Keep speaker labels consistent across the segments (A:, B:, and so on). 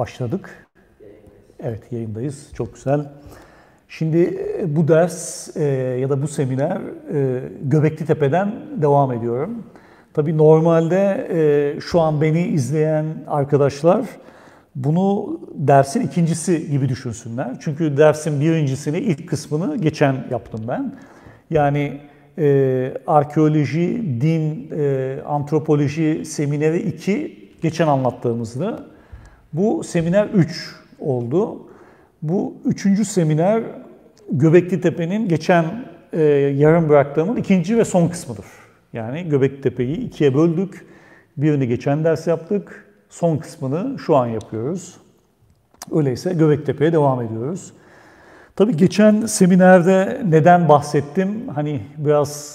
A: Başladık. Evet, yayındayız. Çok güzel. Şimdi bu ders ya da bu seminer Göbekli Tepe'den devam ediyorum. Tabii normalde şu an beni izleyen arkadaşlar bunu dersin ikincisi gibi düşünsünler. Çünkü dersin birincisini, ilk kısmını geçen yaptım ben. Yani arkeoloji, din, antropoloji semineri 2 geçen anlattığımızdı. Bu seminer 3 oldu. Bu 3. seminer Göbekli Tepe'nin geçen yarım bıraktığımın ikinci ve son kısmıdır. Yani Göbekli Tepe'yi 2'ye böldük. Birini geçen ders yaptık. Son kısmını şu an yapıyoruz. Öyleyse Göbekli Tepe'ye devam ediyoruz. Tabii geçen seminerde neden bahsettim? Hani biraz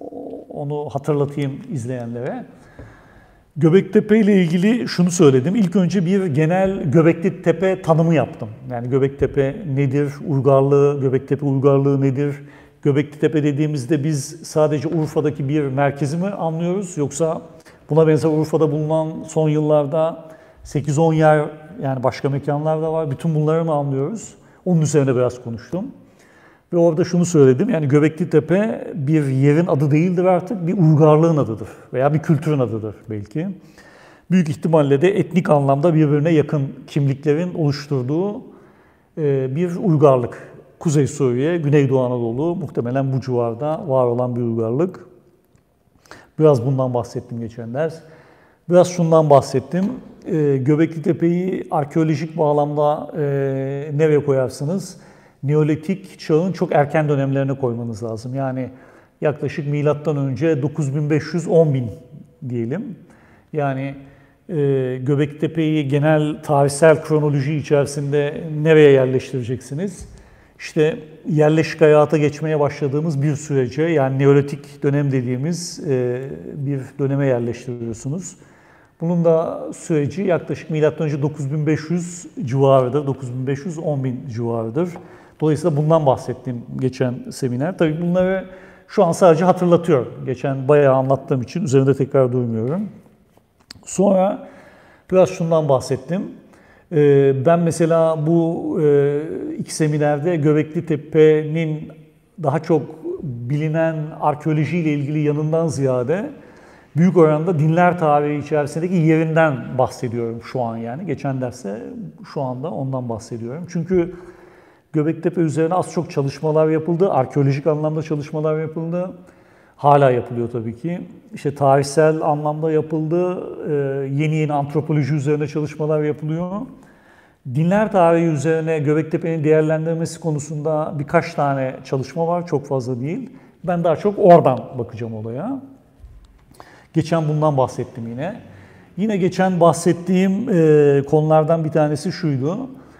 A: onu hatırlatayım izleyenlere. Göbekli Tepe ile ilgili şunu söyledim. İlk önce bir genel Göbekli Tepe tanımı yaptım. Yani Göbekli Tepe nedir? Uygarlığı, Göbekli Tepe uygarlığı nedir? Göbekli Tepe dediğimizde biz sadece Urfa'daki bir merkezi mi anlıyoruz? Yoksa buna benzer Urfa'da bulunan son yıllarda 8-10 yer, yani başka mekanlar da var. Bütün bunları mı anlıyoruz? Onun üzerine biraz konuştum. Ve orada şunu söyledim, yani Göbekli Tepe bir yerin adı değildir artık, bir uygarlığın adıdır veya bir kültürün adıdır belki. Büyük ihtimalle de etnik anlamda birbirine yakın kimliklerin oluşturduğu bir uygarlık. Kuzey Suriye, Güneydoğu Anadolu, muhtemelen bu civarda var olan bir uygarlık. Biraz bundan bahsettim geçen ders. Biraz şundan bahsettim. Göbekli Tepe'yi arkeolojik bağlamda nereye koyarsınız? Neolitik çağın çok erken dönemlerine koymanız lazım. Yani yaklaşık milattan önce 9500-10.000 diyelim. Yani Göbekli Tepe'yi genel tarihsel kronoloji içerisinde nereye yerleştireceksiniz? İşte yerleşik hayata geçmeye başladığımız bir sürece, yani Neolitik dönem dediğimiz bir döneme yerleştiriyorsunuz. Bunun da süreci yaklaşık milattan önce 9500 civarıdır, 9500-10.000 civarıdır. Dolayısıyla bundan bahsettim geçen seminer. Tabii bunları şu an sadece hatırlatıyorum. Geçen bayağı anlattığım için üzerinde tekrar durmuyorum. Sonra biraz şundan bahsettim. Ben mesela bu 2 seminerde Göbekli Tepe'nin daha çok bilinen arkeolojiyle ilgili yanından ziyade büyük oranda dinler tarihi içerisindeki yerinden bahsediyorum şu an yani. Geçen derste şu anda ondan bahsediyorum. Çünkü Göbekli Tepe üzerine az çok çalışmalar yapıldı, arkeolojik anlamda çalışmalar yapıldı. Hala yapılıyor tabii ki. İşte tarihsel anlamda yapıldı, yeni antropoloji üzerine çalışmalar yapılıyor. Dinler tarihi üzerine Göbekli Tepe'nin değerlendirilmesi konusunda birkaç tane çalışma var, çok fazla değil. Ben daha çok oradan bakacağım olaya. Geçen bundan bahsettim yine. Yine geçen bahsettiğim konulardan bir tanesi şuydu.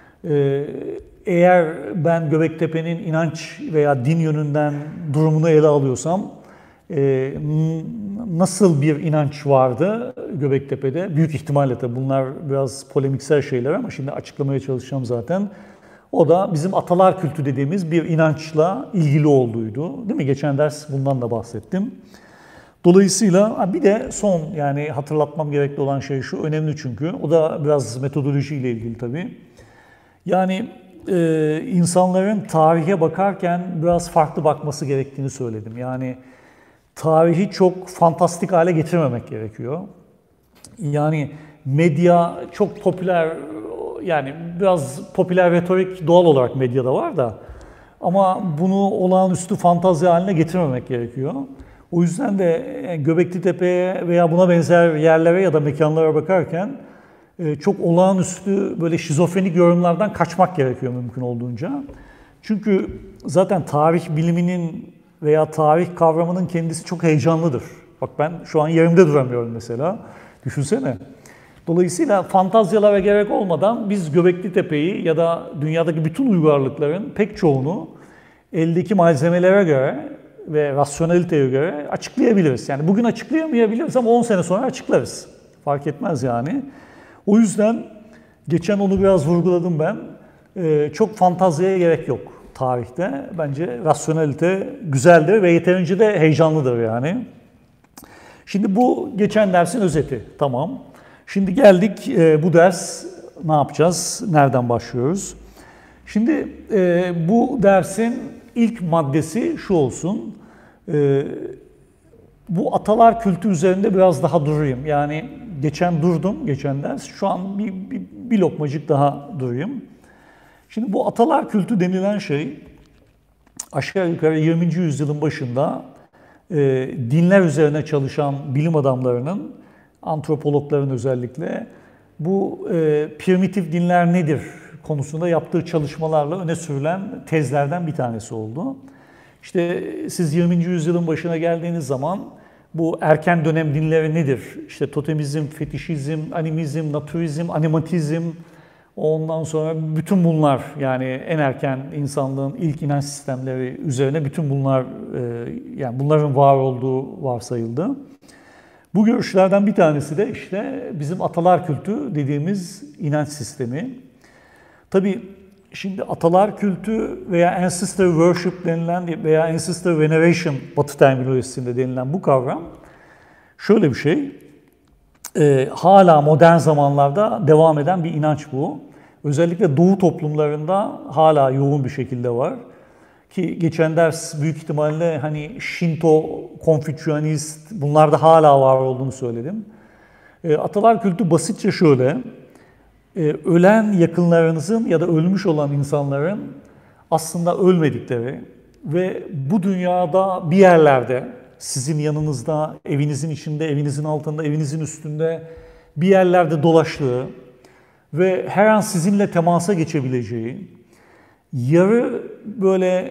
A: Eğer ben Göbekli Tepe'nin inanç veya din yönünden durumunu ele alıyorsam, nasıl bir inanç vardı Göbekli Tepe'de? Büyük ihtimalle tabii bunlar biraz polemiksel şeyler ama şimdi açıklamaya çalışacağım zaten. O da bizim atalar kültü dediğimiz bir inançla ilgili olduğuydu. Değil mi? Geçen ders bundan da bahsettim. Dolayısıyla bir de son, yani hatırlatmam gerekli olan şey şu, önemli çünkü. O da biraz metodolojiyle ilgili tabii. Yani insanların tarihe bakarken biraz farklı bakması gerektiğini söyledim. Yani tarihi çok fantastik hale getirmemek gerekiyor. Yani medya çok popüler, yani biraz popüler retorik doğal olarak medyada var da, ama bunu olağanüstü fantazi haline getirmemek gerekiyor. O yüzden de Göbekli Tepe'ye veya buna benzer yerlere ya da mekanlara bakarken çok olağanüstü böyle şizofrenik yorumlardan kaçmak gerekiyor mümkün olduğunca. Çünkü zaten tarih biliminin veya tarih kavramının kendisi çok heyecanlıdır. Bak ben şu an yerimde duramıyorum mesela. Düşünsene. Dolayısıyla fantazyalara gerek olmadan biz Göbekli Tepe'yi ya da dünyadaki bütün uygarlıkların pek çoğunu eldeki malzemelere göre ve rasyoneliteye göre açıklayabiliriz. Yani bugün açıklayamayabiliriz ama 10 sene sonra açıklarız. Fark etmez yani. O yüzden geçen onu biraz vurguladım ben. Çok fantaziye gerek yok tarihte. Bence rasyonelite güzeldir ve yeterince de heyecanlıdır yani. Şimdi bu geçen dersin özeti. Tamam. Şimdi geldik bu ders ne yapacağız, nereden başlıyoruz? Şimdi bu dersin ilk maddesi şu olsun. Bu atalar kültü üzerinde biraz daha durayım. Yani durdum geçen ders. Şu an bir lokmacık daha durayım. Şimdi bu atalar kültü denilen şey aşağı yukarı 20. yüzyılın başında dinler üzerine çalışan bilim adamlarının, antropologların özellikle bu primitif dinler nedir konusunda yaptığı çalışmalarla öne sürülen tezlerden bir tanesi oldu. İşte siz 20. yüzyılın başına geldiğiniz zaman bu erken dönem dinleri nedir? İşte totemizm, fetişizm, animizm, naturizm, animatizm, ondan sonra bütün bunlar, yani en erken insanlığın ilk inanç sistemleri üzerine bütün bunlar, yani bunların var olduğu varsayıldı. Bu görüşlerden bir tanesi de işte bizim atalar kültü dediğimiz inanç sistemi. Tabii şimdi atalar kültü veya ancestor worship denilen veya ancestor veneration Batı terminolojisinde denilen bu kavram şöyle bir şey. Hala modern zamanlarda devam eden bir inanç bu. Özellikle Doğu toplumlarında hala yoğun bir şekilde var. Ki geçen ders büyük ihtimalle hani Shinto, Konfüçyanist bunlarda hala var olduğunu söyledim. Atalar kültü basitçe şöyle. Ölen yakınlarınızın ya da ölmüş olan insanların aslında ölmedikleri ve bu dünyada bir yerlerde sizin yanınızda, evinizin içinde, evinizin altında, evinizin üstünde bir yerlerde dolaştığı ve her an sizinle temasa geçebileceği, yarı böyle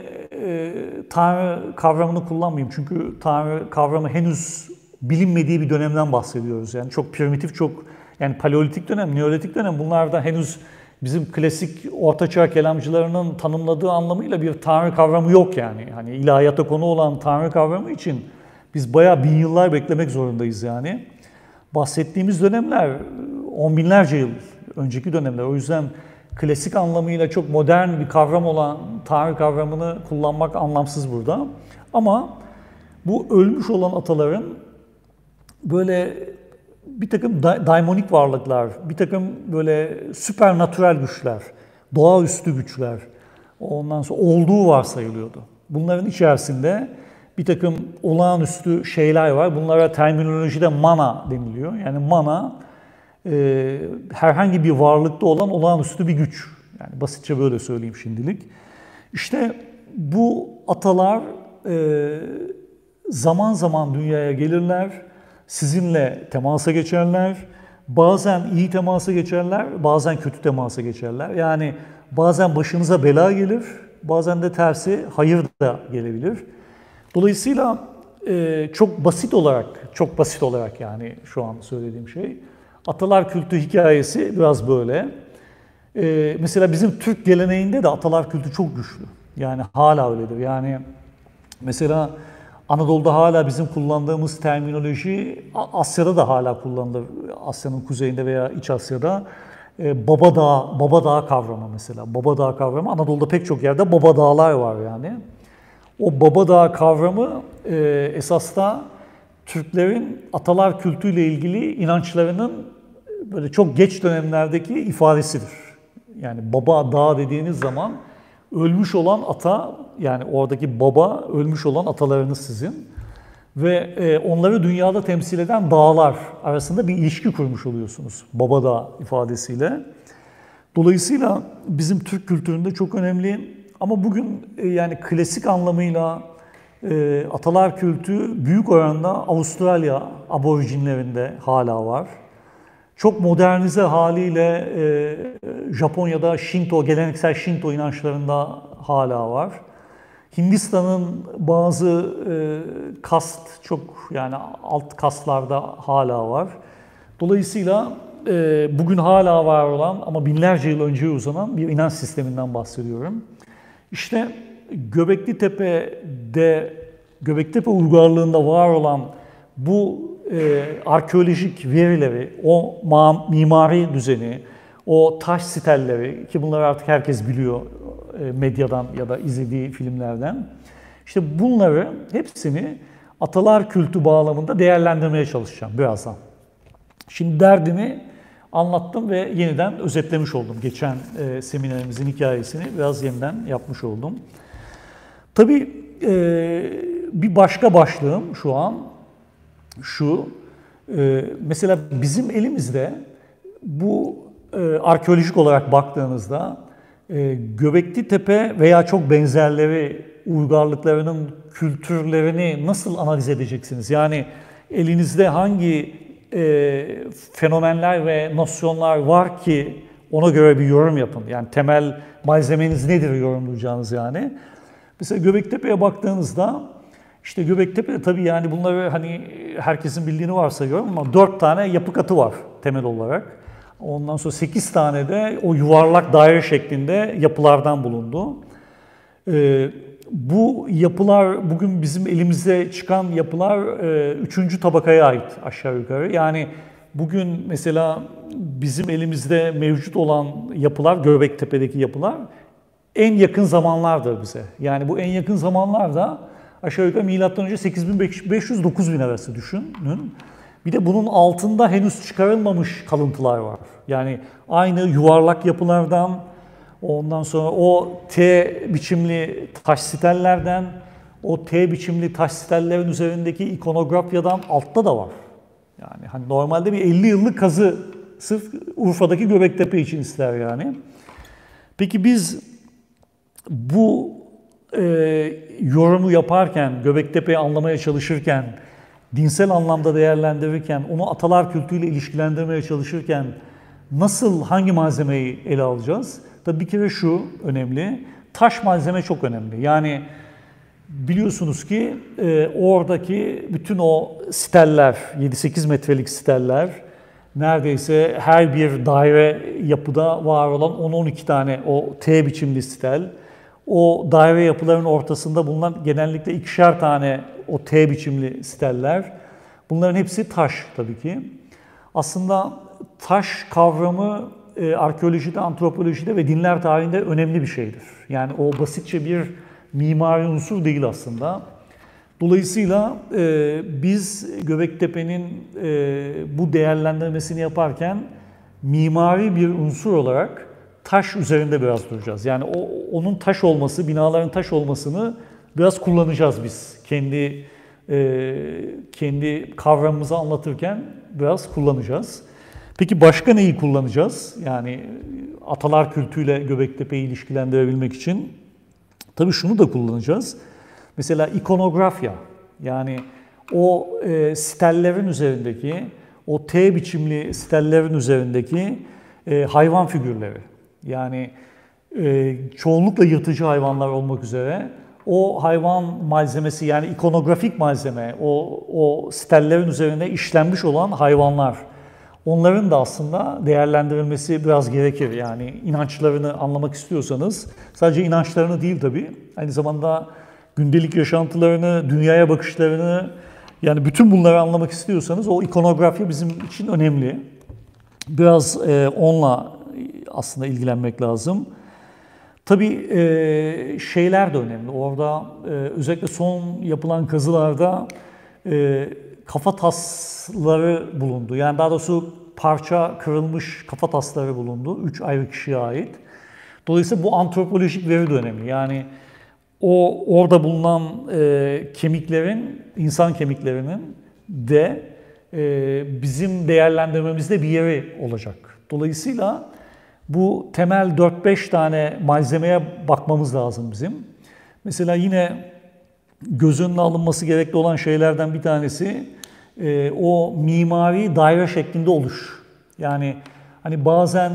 A: Tanrı kavramını kullanmayayım çünkü Tanrı kavramı henüz bilinmediği bir dönemden bahsediyoruz. Yani çok primitif, çok yani paleolitik dönem, neolitik dönem, bunlar da henüz bizim klasik ortaçağ kelamcılarının tanımladığı anlamıyla bir Tanrı kavramı yok yani. Hani ilahiyata konu olan Tanrı kavramı için biz bayağı bin yıllar beklemek zorundayız yani. Bahsettiğimiz dönemler 10 binlerce yıl önceki dönemler. O yüzden klasik anlamıyla çok modern bir kavram olan Tanrı kavramını kullanmak anlamsız burada. Ama bu ölmüş olan ataların böyle bir takım daimonik varlıklar, bir takım böyle süpernatürel güçler, doğaüstü güçler ondan sonra olduğu varsayılıyordu. Bunların içerisinde bir takım olağanüstü şeyler var. Bunlara terminolojide mana deniliyor. Yani mana herhangi bir varlıkta olan olağanüstü bir güç. Yani basitçe böyle söyleyeyim şimdilik. İşte bu atalar zaman zaman dünyaya gelirler, sizinle temasa geçerler. Bazen iyi temasa geçerler, bazen kötü temasa geçerler. Yani bazen başınıza bela gelir, bazen de tersi hayır da gelebilir. Dolayısıyla çok basit olarak yani şu an söylediğim şey, atalar kültü hikayesi biraz böyle. Mesela bizim Türk geleneğinde de atalar kültü çok güçlü. Yani hala öyledir. Yani mesela Anadolu'da hala bizim kullandığımız terminoloji Asya'da da hala kullanılır. Asya'nın kuzeyinde veya İç Asya'da Baba Dağı kavramı mesela. Baba Dağı kavramı Anadolu'da pek çok yerde Baba Dağlar var yani. O Baba Dağı kavramı esas da Türklerin atalar kültüyle ilgili inançlarının böyle çok geç dönemlerdeki ifadesidir. Yani Baba Dağı dediğiniz zaman ölmüş olan ata, yani oradaki baba ölmüş olan atalarınız sizin ve onları dünyada temsil eden dağlar arasında bir ilişki kurmuş oluyorsunuz Baba Dağı ifadesiyle. Dolayısıyla bizim Türk kültüründe çok önemli ama bugün yani klasik anlamıyla atalar kültü büyük oranda Avustralya aborjinlerinde hala var. Çok modernize haliyle Japonya'da Shinto, geleneksel Shinto inançlarında hala var. Hindistan'ın bazı çok yani alt kastlarda hala var. Dolayısıyla bugün hala var olan ama binlerce yıl önceye uzanan bir inanç sisteminden bahsediyorum. İşte Göbektepe uygarlığında var olan bu arkeolojik verileri, o mimari düzeni, o taş sitelleri ki bunları artık herkes biliyor medyadan ya da izlediği filmlerden. İşte bunları hepsini atalar kültü bağlamında değerlendirmeye çalışacağım birazdan. Şimdi derdimi anlattım ve yeniden özetlemiş oldum. Geçen seminerimizin hikayesini biraz yeniden yapmış oldum. Tabii bir başka başlığım şu an şu. Mesela bizim elimizde bu arkeolojik olarak baktığınızda Göbekli Tepe veya çok benzerleri uygarlıklarının kültürlerini nasıl analiz edeceksiniz? Yani elinizde hangi fenomenler ve nosyonlar var ki ona göre bir yorum yapın. Yani temel malzemeniz nedir yorumlayacağınız yani. Mesela Göbektepe'ye baktığınızda işte Göbektepe tabii yani bunları hani herkesin bildiğini varsayıyorum ama 4 tane yapı katı var temel olarak. Ondan sonra 8 tane de o yuvarlak daire şeklinde yapılardan bulundu. Bu yapılar, bugün bizim elimizde çıkan yapılar 3. tabakaya ait aşağı yukarı. Yani bugün mesela bizim elimizde mevcut olan yapılar, Göbektepe'deki yapılar en yakın zamanlardır bize. Yani bu en yakın zamanlarda aşağı yukarı M.Ö. 8500-9000 arası düşünün. Bir de bunun altında henüz çıkarılmamış kalıntılar var. Yani aynı yuvarlak yapılardan, ondan sonra o T biçimli taş sitellerden, o T biçimli taş sitellerin üzerindeki ikonografyadan altta da var. Yani hani normalde bir 50 yıllık kazı sırf Urfa'daki Göbektepe için ister yani. Peki biz bu yorumu yaparken, Göbektepe'yi anlamaya çalışırken, dinsel anlamda değerlendirirken, onu atalar kültürüyle ilişkilendirmeye çalışırken nasıl, hangi malzemeyi ele alacağız? Tabii bir kere şu önemli, taş malzeme çok önemli. Yani biliyorsunuz ki oradaki bütün o steller, 7-8 metrelik steller, neredeyse her bir daire yapıda var olan 10-12 tane o T biçimli stel, o daire yapıların ortasında bulunan genellikle 2'şer tane o T biçimli steller. Bunların hepsi taş tabii ki. Aslında taş kavramı arkeolojide, antropolojide ve dinler tarihinde önemli bir şeydir. Yani o basitçe bir mimari unsur değil aslında. Dolayısıyla biz Göbektepe'nin bu değerlendirmesini yaparken mimari bir unsur olarak taş üzerinde biraz duracağız. Yani onun taş olması, binaların taş olmasını biraz kullanacağız biz. Kendi kavramımızı anlatırken biraz kullanacağız. Peki başka neyi kullanacağız? Yani atalar kültüyle Göbektepe'yi ilişkilendirebilmek için tabii şunu da kullanacağız. Mesela ikonografya, yani o stellerin üzerindeki, o T biçimli stellerin üzerindeki hayvan figürleri. Yani çoğunlukla yırtıcı hayvanlar olmak üzere o hayvan malzemesi, yani ikonografik malzeme, o stellerin üzerine işlenmiş olan hayvanlar. Onların da aslında değerlendirilmesi biraz gerekir. Yani inançlarını anlamak istiyorsanız sadece inançlarını değil tabii, aynı zamanda gündelik yaşantılarını, dünyaya bakışlarını, yani bütün bunları anlamak istiyorsanız o ikonografya bizim için önemli. Biraz onunla aslında ilgilenmek lazım. Tabii şeyler de önemli. Orada özellikle son yapılan kazılarda kafa tasları bulundu. Yani daha doğrusu parça kırılmış kafa tasları bulundu. 3 ayrı kişiye ait. Dolayısıyla bu antropolojik veri de önemli. Yani orada bulunan kemiklerin, insan kemiklerinin de bizim değerlendirmemizde bir yeri olacak. Dolayısıyla bu temel 4-5 tane malzemeye bakmamız lazım bizim. Mesela yine göz önüne alınması gerekli olan şeylerden bir tanesi o mimari daire şeklinde oluş. Yani hani bazen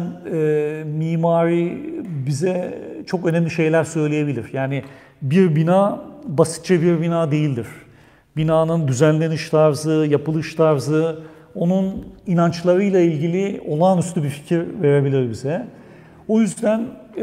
A: mimari bize çok önemli şeyler söyleyebilir. Yani bir bina basitçe bir bina değildir. Binanın düzenleniş tarzı, yapılış tarzı, onun inançlarıyla ilgili olağanüstü bir fikir verebilir bize. O yüzden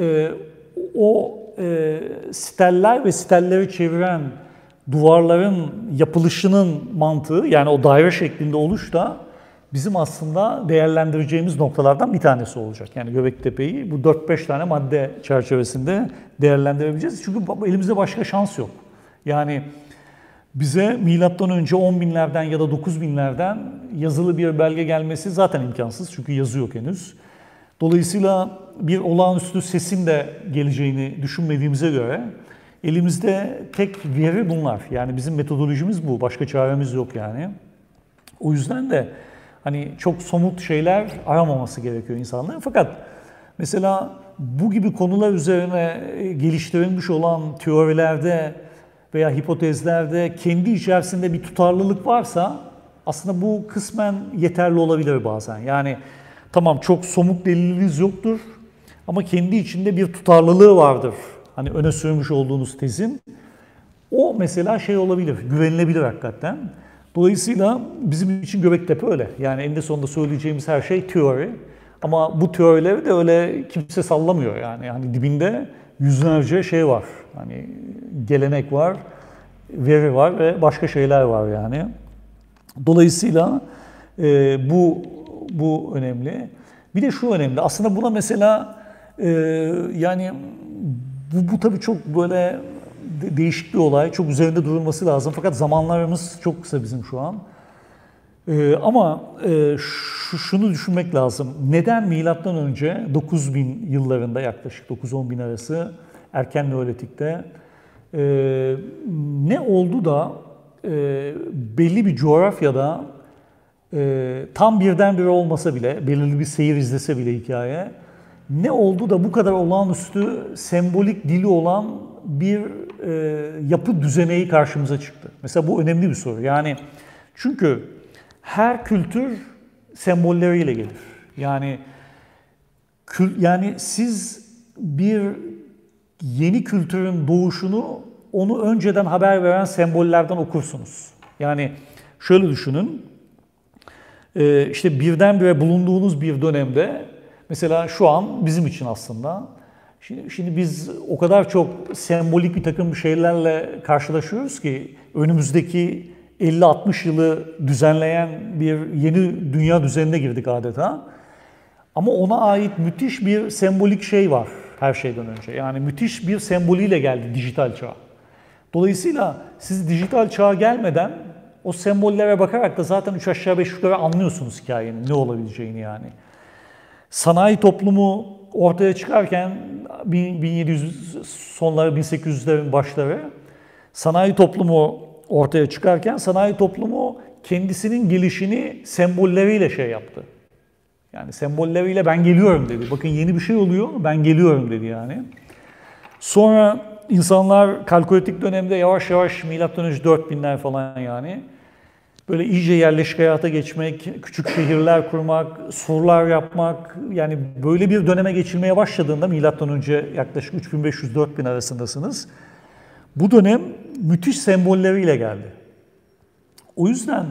A: o steller ve stelleri çeviren duvarların yapılışının mantığı, yani o daire şeklinde oluş da bizim aslında değerlendireceğimiz noktalardan bir tanesi olacak. Yani Göbektepe'yi bu 4-5 tane madde çerçevesinde değerlendirebileceğiz. Çünkü elimizde başka şans yok. Yani Bize milattan önce 10 binlerden ya da 9 binlerden yazılı bir belge gelmesi zaten imkansız çünkü yazı yok henüz. Dolayısıyla bir olağanüstü sesin de geleceğini düşünmediğimize göre elimizde tek veri bunlar. Yani bizim metodolojimiz bu, başka çaremiz yok yani. O yüzden de hani çok somut şeyler aramaması gerekiyor insanların. Fakat mesela bu gibi konular üzerine geliştirilmiş olan teorilerde veya hipotezlerde kendi içerisinde bir tutarlılık varsa aslında bu kısmen yeterli olabilir bazen. Yani tamam çok somut deliliniz yoktur ama kendi içinde bir tutarlılığı vardır. Hani öne sürmüş olduğunuz tezin. O mesela şey olabilir, güvenilebilir hakikaten. Dolayısıyla bizim için Göbektepe öyle. Yani eninde sonunda söyleyeceğimiz her şey teori. Ama bu teorileri de öyle kimse sallamıyor yani. Hani dibinde yüzlerce şey var. Hani gelenek var, veri var ve başka şeyler var yani. Dolayısıyla bu önemli. Bir de şu önemli. Aslında buna mesela yani bu tabii çok böyle değişik bir olay. Çok üzerinde durulması lazım. Fakat zamanlarımız çok kısa bizim şu an. Ama şunu düşünmek lazım. Neden milattan önce 9000 yıllarında yaklaşık 9-10 bin arası erken Neolitik'te ne oldu da belli bir coğrafyada tam birdenbire olmasa bile, belirli bir seyir izlese bile hikaye, ne oldu da bu kadar olağanüstü sembolik dili olan bir yapı düzeneği karşımıza çıktı? Mesela bu önemli bir soru. Yani çünkü her kültür sembolleriyle gelir. Yani siz bir yeni kültürün doğuşunu onu önceden haber veren sembollerden okursunuz. Yani şöyle düşünün, işte birdenbire bulunduğunuz bir dönemde, mesela şu an bizim için aslında, şimdi biz o kadar çok sembolik bir takım şeylerle karşılaşıyoruz ki önümüzdeki 50-60 yılı düzenleyen bir yeni dünya düzenine girdik adeta. Ama ona ait müthiş bir sembolik şey var her şeyden önce. Yani müthiş bir sembolüyle geldi dijital çağ. Dolayısıyla siz dijital çağa gelmeden o sembollere bakarak da zaten 3 aşağı 5 yukarı anlıyorsunuz hikayenin ne olabileceğini yani. Sanayi toplumu ortaya çıkarken 1700 sonları 1800'lerin başları sanayi toplumu ortaya çıkarken sanayi toplumu kendisinin gelişini sembolleriyle şey yaptı. Yani sembolleriyle ben geliyorum dedi. Bakın yeni bir şey oluyor, ben geliyorum dedi yani. Sonra insanlar kalkolitik dönemde yavaş yavaş milattan önce 4000'ler falan yani böyle iyice yerleşik hayata geçmek, küçük şehirler kurmak, surlar yapmak, yani böyle bir döneme geçilmeye başladığında milattan önce yaklaşık 3500-4000 arasındasınız. Bu dönem müthiş sembolleriyle geldi. O yüzden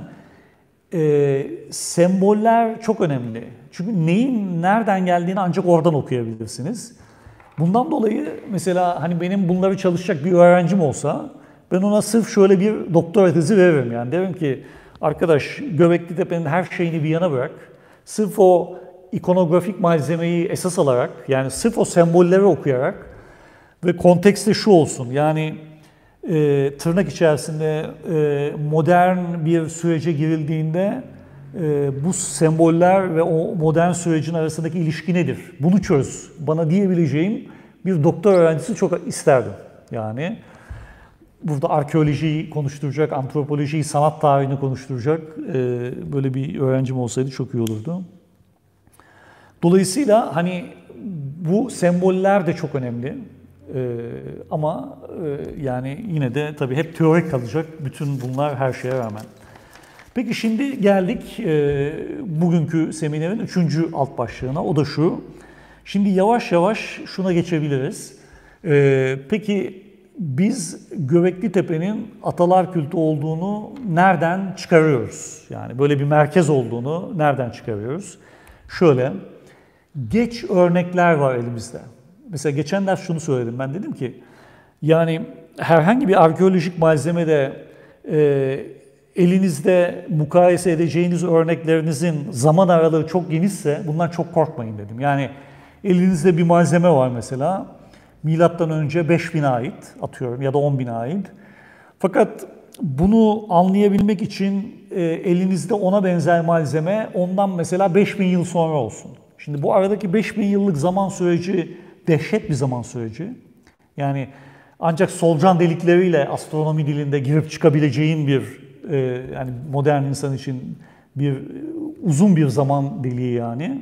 A: semboller çok önemli. Çünkü neyin nereden geldiğini ancak oradan okuyabilirsiniz. Bundan dolayı mesela hani benim bunları çalışacak bir öğrencim olsa ben ona sırf şöyle bir doktora tezi veririm yani. Derim ki arkadaş Göbekli Tepe'nin her şeyini bir yana bırak. Sırf o ikonografik malzemeyi esas alarak yani sırf o sembolleri okuyarak ve kontekste şu olsun yani tırnak içerisinde modern bir sürece girildiğinde bu semboller ve o modern sürecin arasındaki ilişki nedir? Bunu çöz. Bana diyebileceğim bir doktor öğrencisi çok isterdim. Yani burada arkeolojiyi konuşturacak, antropolojiyi, sanat tarihini konuşturacak böyle bir öğrencim olsaydı çok iyi olurdu. Dolayısıyla hani bu semboller de çok önemli. Ama yani yine de tabii hep teorik kalacak bütün bunlar her şeye rağmen. Peki şimdi geldik bugünkü seminerin 3. alt başlığına, o da şu. Şimdi yavaş yavaş şuna geçebiliriz. Peki biz Göbekli Tepe'nin atalar kültü olduğunu nereden çıkarıyoruz? Yani böyle bir merkez olduğunu nereden çıkarıyoruz? Şöyle, geç örnekler var elimizde. Mesela geçen ders şunu söyledim, ben dedim ki yani herhangi bir arkeolojik malzemede elinizde mukayese edeceğiniz örneklerinizin zaman aralığı çok genişse bundan çok korkmayın dedim. Yani elinizde bir malzeme var mesela milattan önce 5000'e ait atıyorum ya da 10.000'e ait. Fakat bunu anlayabilmek için elinizde ona benzer malzeme ondan mesela 5000 yıl sonra olsun. Şimdi bu aradaki 5000 yıllık zaman süreci dehşet bir zaman süreci. Yani ancak solucan delikleriyle astronomi dilinde girip çıkabileceğin bir yani modern insan için bir uzun bir zaman deliği yani.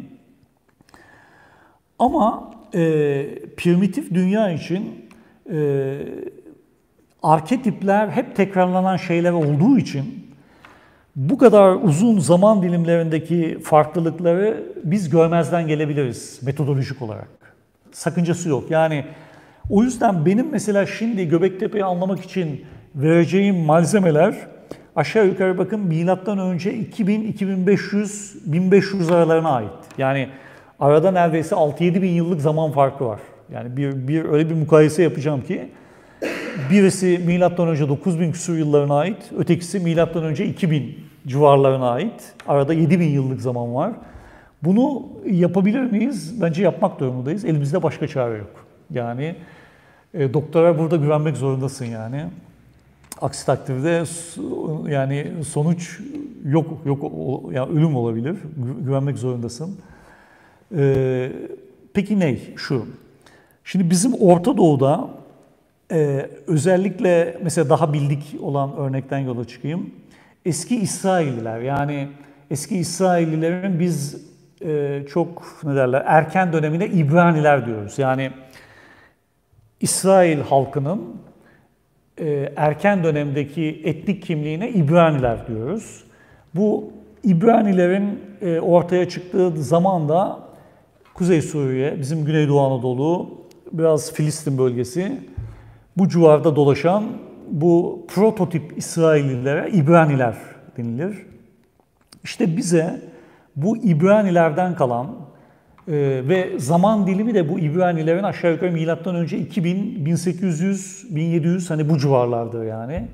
A: Ama primitif dünya için arketipler hep tekrarlanan şeyler olduğu için bu kadar uzun zaman dilimlerindeki farklılıkları biz görmezden gelebiliriz metodolojik olarak. Sakıncası yok. Yani o yüzden benim mesela şimdi Göbektepe'yi anlamak için vereceğim malzemeler aşağı yukarı bakın milattan önce 2000, 2500, 1500 aralarına ait. Yani arada neredeyse 6-7 bin yıllık zaman farkı var. Yani öyle bir mukayese yapacağım ki birisi milattan önce 9000 küsur yıllarına ait, ötekisi milattan önce 2000 civarlarına ait. Arada 7000 yıllık zaman var. Bunu yapabilir miyiz? Bence yapmak durumundayız. Elimizde başka çare yok. Yani doktora burada güvenmek zorundasın yani. Aksi takdirde yani sonuç yok yani ölüm olabilir. Güvenmek zorundasın. Peki ne? Şu. Şimdi bizim Orta Doğu'da özellikle mesela daha bildik olan örnekten yola çıkayım. Eski İsrailliler yani eski İsraillilerin biz çok ne derler erken dönemine İbraniler diyoruz. Yani İsrail halkının erken dönemdeki etnik kimliğine İbraniler diyoruz. Bu İbranilerin ortaya çıktığı zaman da Kuzey Suriye, bizim Güneydoğu Anadolu, biraz Filistin bölgesi, bu civarda dolaşan bu prototip İsraillilere İbraniler denilir. İşte bize bu İbranilerden kalan ve zaman dilimi de bu İbranilerin aşağı yukarı milattan önce 2000, 1800, 1700 hani bu civarlardır yani.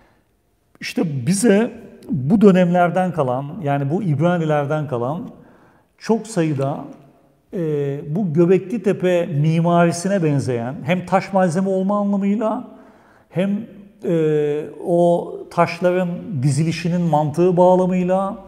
A: İşte bize bu dönemlerden kalan yani bu İbranilerden kalan çok sayıda bu Göbekli Tepe mimarisine benzeyen hem taş malzeme olma anlamıyla hem o taşların dizilişinin mantığı bağlamıyla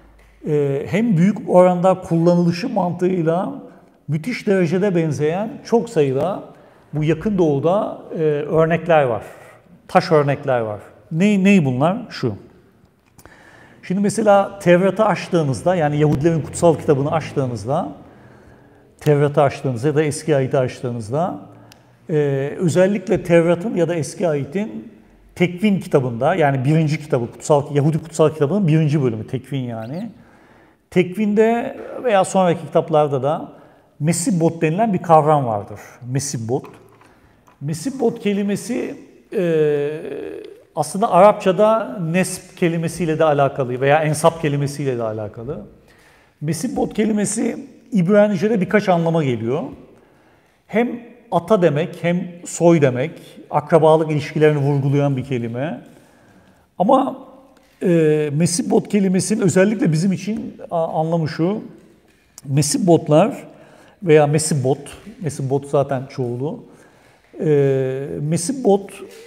A: hem büyük oranda kullanılışı mantığıyla müthiş derecede benzeyen çok sayıda bu yakın doğuda örnekler var. Taş örnekler var. Ney bunlar? Şu. Şimdi mesela Tevrat'ı açtığınızda yani Yahudilerin kutsal kitabını açtığınızda Tevrat'ı açtığınızda ya da Eski Ayet'i açtığınızda özellikle Tevrat'ın ya da Eski Ayet'in Tekvin kitabında yani birinci kitabı Yahudi kutsal kitabının birinci bölümü Tekvin yani. Tekvin'de veya sonraki kitaplarda da Mesibbot denilen bir kavram vardır. Mesibbot. Mesibbot kelimesi aslında Arapçada nesp kelimesiyle de alakalı veya ensap kelimesiyle de alakalı. Mesibbot kelimesi İbranice'de birkaç anlama geliyor. Hem ata demek hem soy demek. Akrabalık ilişkilerini vurgulayan bir kelime. Ama Mesibbot kelimesinin özellikle bizim için anlamı şu. Mesibbotlar veya Mesibbot zaten çoğulu. Mesibbot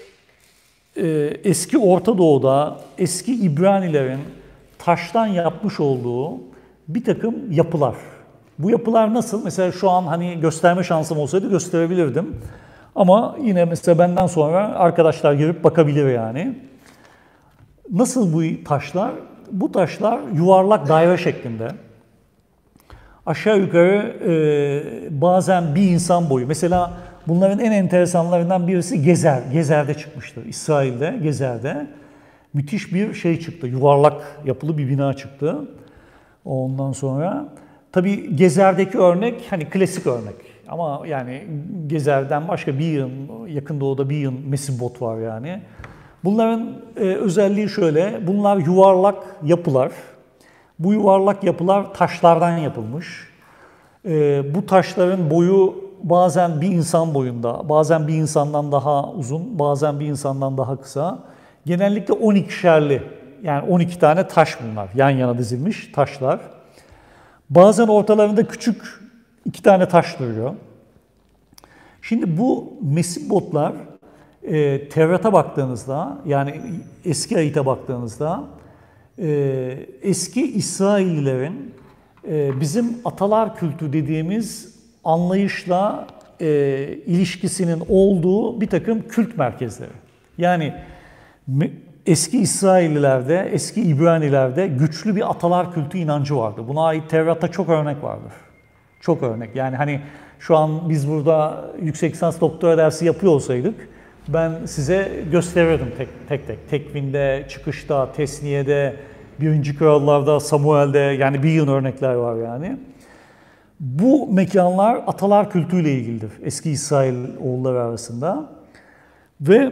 A: eski Orta Doğu'da eski İbranilerin taştan yapmış olduğu bir takım yapılar. Bu yapılar nasıl? Mesela şu an hani gösterme şansım olsaydı gösterebilirdim. Ama yine mesela benden sonra arkadaşlar girip bakabilir yani. Nasıl bu taşlar? Bu taşlar yuvarlak daire şeklinde. Aşağı yukarı bazen bir insan boyu. Mesela bunların en enteresanlarından birisi Gezer. Gezer'de çıkmıştır. İsrail'de, Gezer'de. Müthiş bir şey çıktı. Yuvarlak yapılı bir bina çıktı. Ondan sonra tabii Gezer'deki örnek hani klasik örnek. Ama yani Gezer'den başka bir yığın, yakın doğuda bir yığın Mesibbot var yani. Bunların özelliği şöyle, bunlar yuvarlak yapılar. Bu yuvarlak yapılar taşlardan yapılmış. Bu taşların boyu bazen bir insan boyunda, bazen bir insandan daha uzun, bazen bir insandan daha kısa. Genellikle 12'şerli, yani 12 tane taş bunlar, yan yana dizilmiş taşlar. Bazen ortalarında küçük 2 tane taş duruyor. Şimdi bu Mesibbotlar Tevrat'a baktığınızda, yani eski ayete baktığınızda eski İsraillilerin bizim atalar kültü dediğimiz anlayışla ilişkisinin olduğu bir takım kült merkezleri. Yani eski İsraillilerde, eski İbranilerde güçlü bir atalar kültü inancı vardı. Buna ait Tevrat'ta çok örnek vardır. Çok örnek. Yani hani şu an biz burada yüksek lisans doktora dersi yapıyor olsaydık ben size gösterirdim tek tek. Tekvin'de, Çıkış'ta, Tesniye'de, 1. Krallar'da, Samuel'de, yani bir yığın örnekler var yani. Bu mekanlar atalar kültüyle ilgilidir eski İsrail oğulları arasında. Ve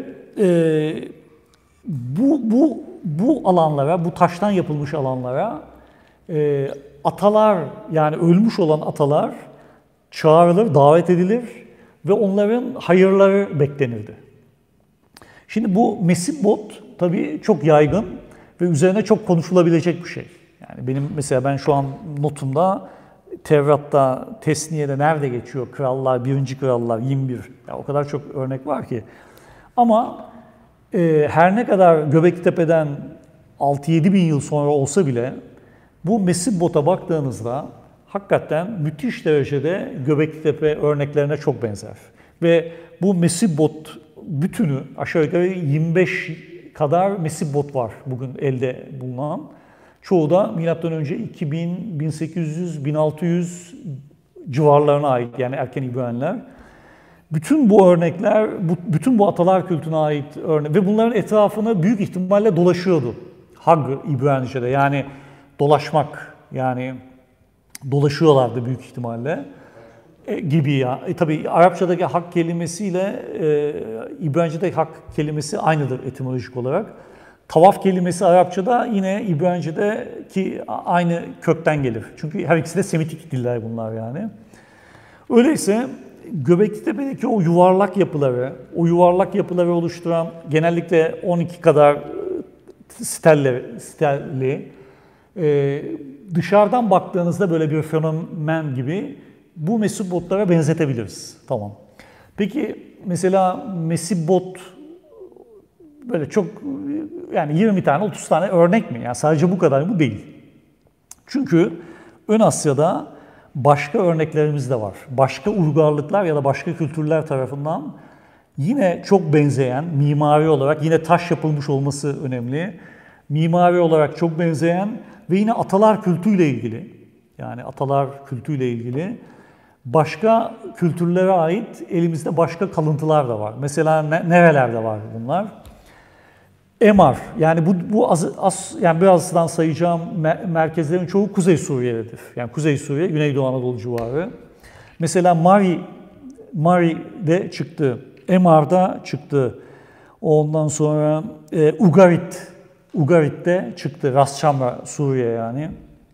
A: bu alanlara, bu taştan yapılmış alanlara atalar, yani ölmüş olan atalar çağrılır, davet edilir ve onların hayırları beklenirdi. Şimdi bu Mesibbot tabii çok yaygın ve üzerine çok konuşulabilecek bir şey. Yani benim mesela ben şu an notumda Tevrat'ta, Tesniye'de nerede geçiyor krallar, 1. krallar, 21. Ya o kadar çok örnek var ki. Ama her ne kadar Göbeklitepe'den 6-7 bin yıl sonra olsa bile bu Mesibbot'a baktığınızda hakikaten müthiş derecede Göbeklitepe örneklerine çok benzer. Ve bu Mesibbot bütünü aşağı yukarı 25 kadar Mesibbot var bugün elde bulunan. Çoğu da M.Ö. 2000, 1800, 1600 civarlarına ait, yani erken İbraniler. Bütün bu örnekler, bütün bu atalar kültüne ait örnek ve bunların etrafını büyük ihtimalle dolaşıyordu. Hag İbranice'de, yani dolaşmak, yani dolaşıyorlardı büyük ihtimalle gibi ya. Tabii Arapçadaki hak kelimesiyle İbranice'deki hak kelimesi aynıdır etimolojik olarak. Tavaf kelimesi Arapçada yine İbranice'deki aynı kökten gelir. Çünkü her ikisi de Semitik diller bunlar yani. Öyleyse Göbeklitepe'deki o yuvarlak yapıları oluşturan genellikle 12 kadar stelli, dışarıdan baktığınızda böyle bir fenomen gibi bu Mesibbotlara benzetebiliriz. Tamam. Peki mesela Mesibbot böyle çok, yani 20 tane 30 tane örnek mi? Yani sadece bu kadar mı? Değil. Çünkü Ön Asya'da başka örneklerimiz de var. Başka uygarlıklar ya da başka kültürler tarafından yine çok benzeyen, mimari olarak yine taş yapılmış olması önemli. Mimari olarak çok benzeyen ve yine atalar kültüyle ilgili, yani atalar kültüyle ilgili başka kültürlere ait elimizde başka kalıntılar da var. Mesela nerelerde var bunlar? Emar, yani yani birazdan sayacağım merkezlerin çoğu Kuzey Suriye'dedir. Yani Kuzey Suriye, Güneydoğu Anadolu civarı. Mesela Mari'de çıktı, Emar'da çıktı. Ondan sonra Ugarit'te çıktı, Ras Şamra, Suriye yani.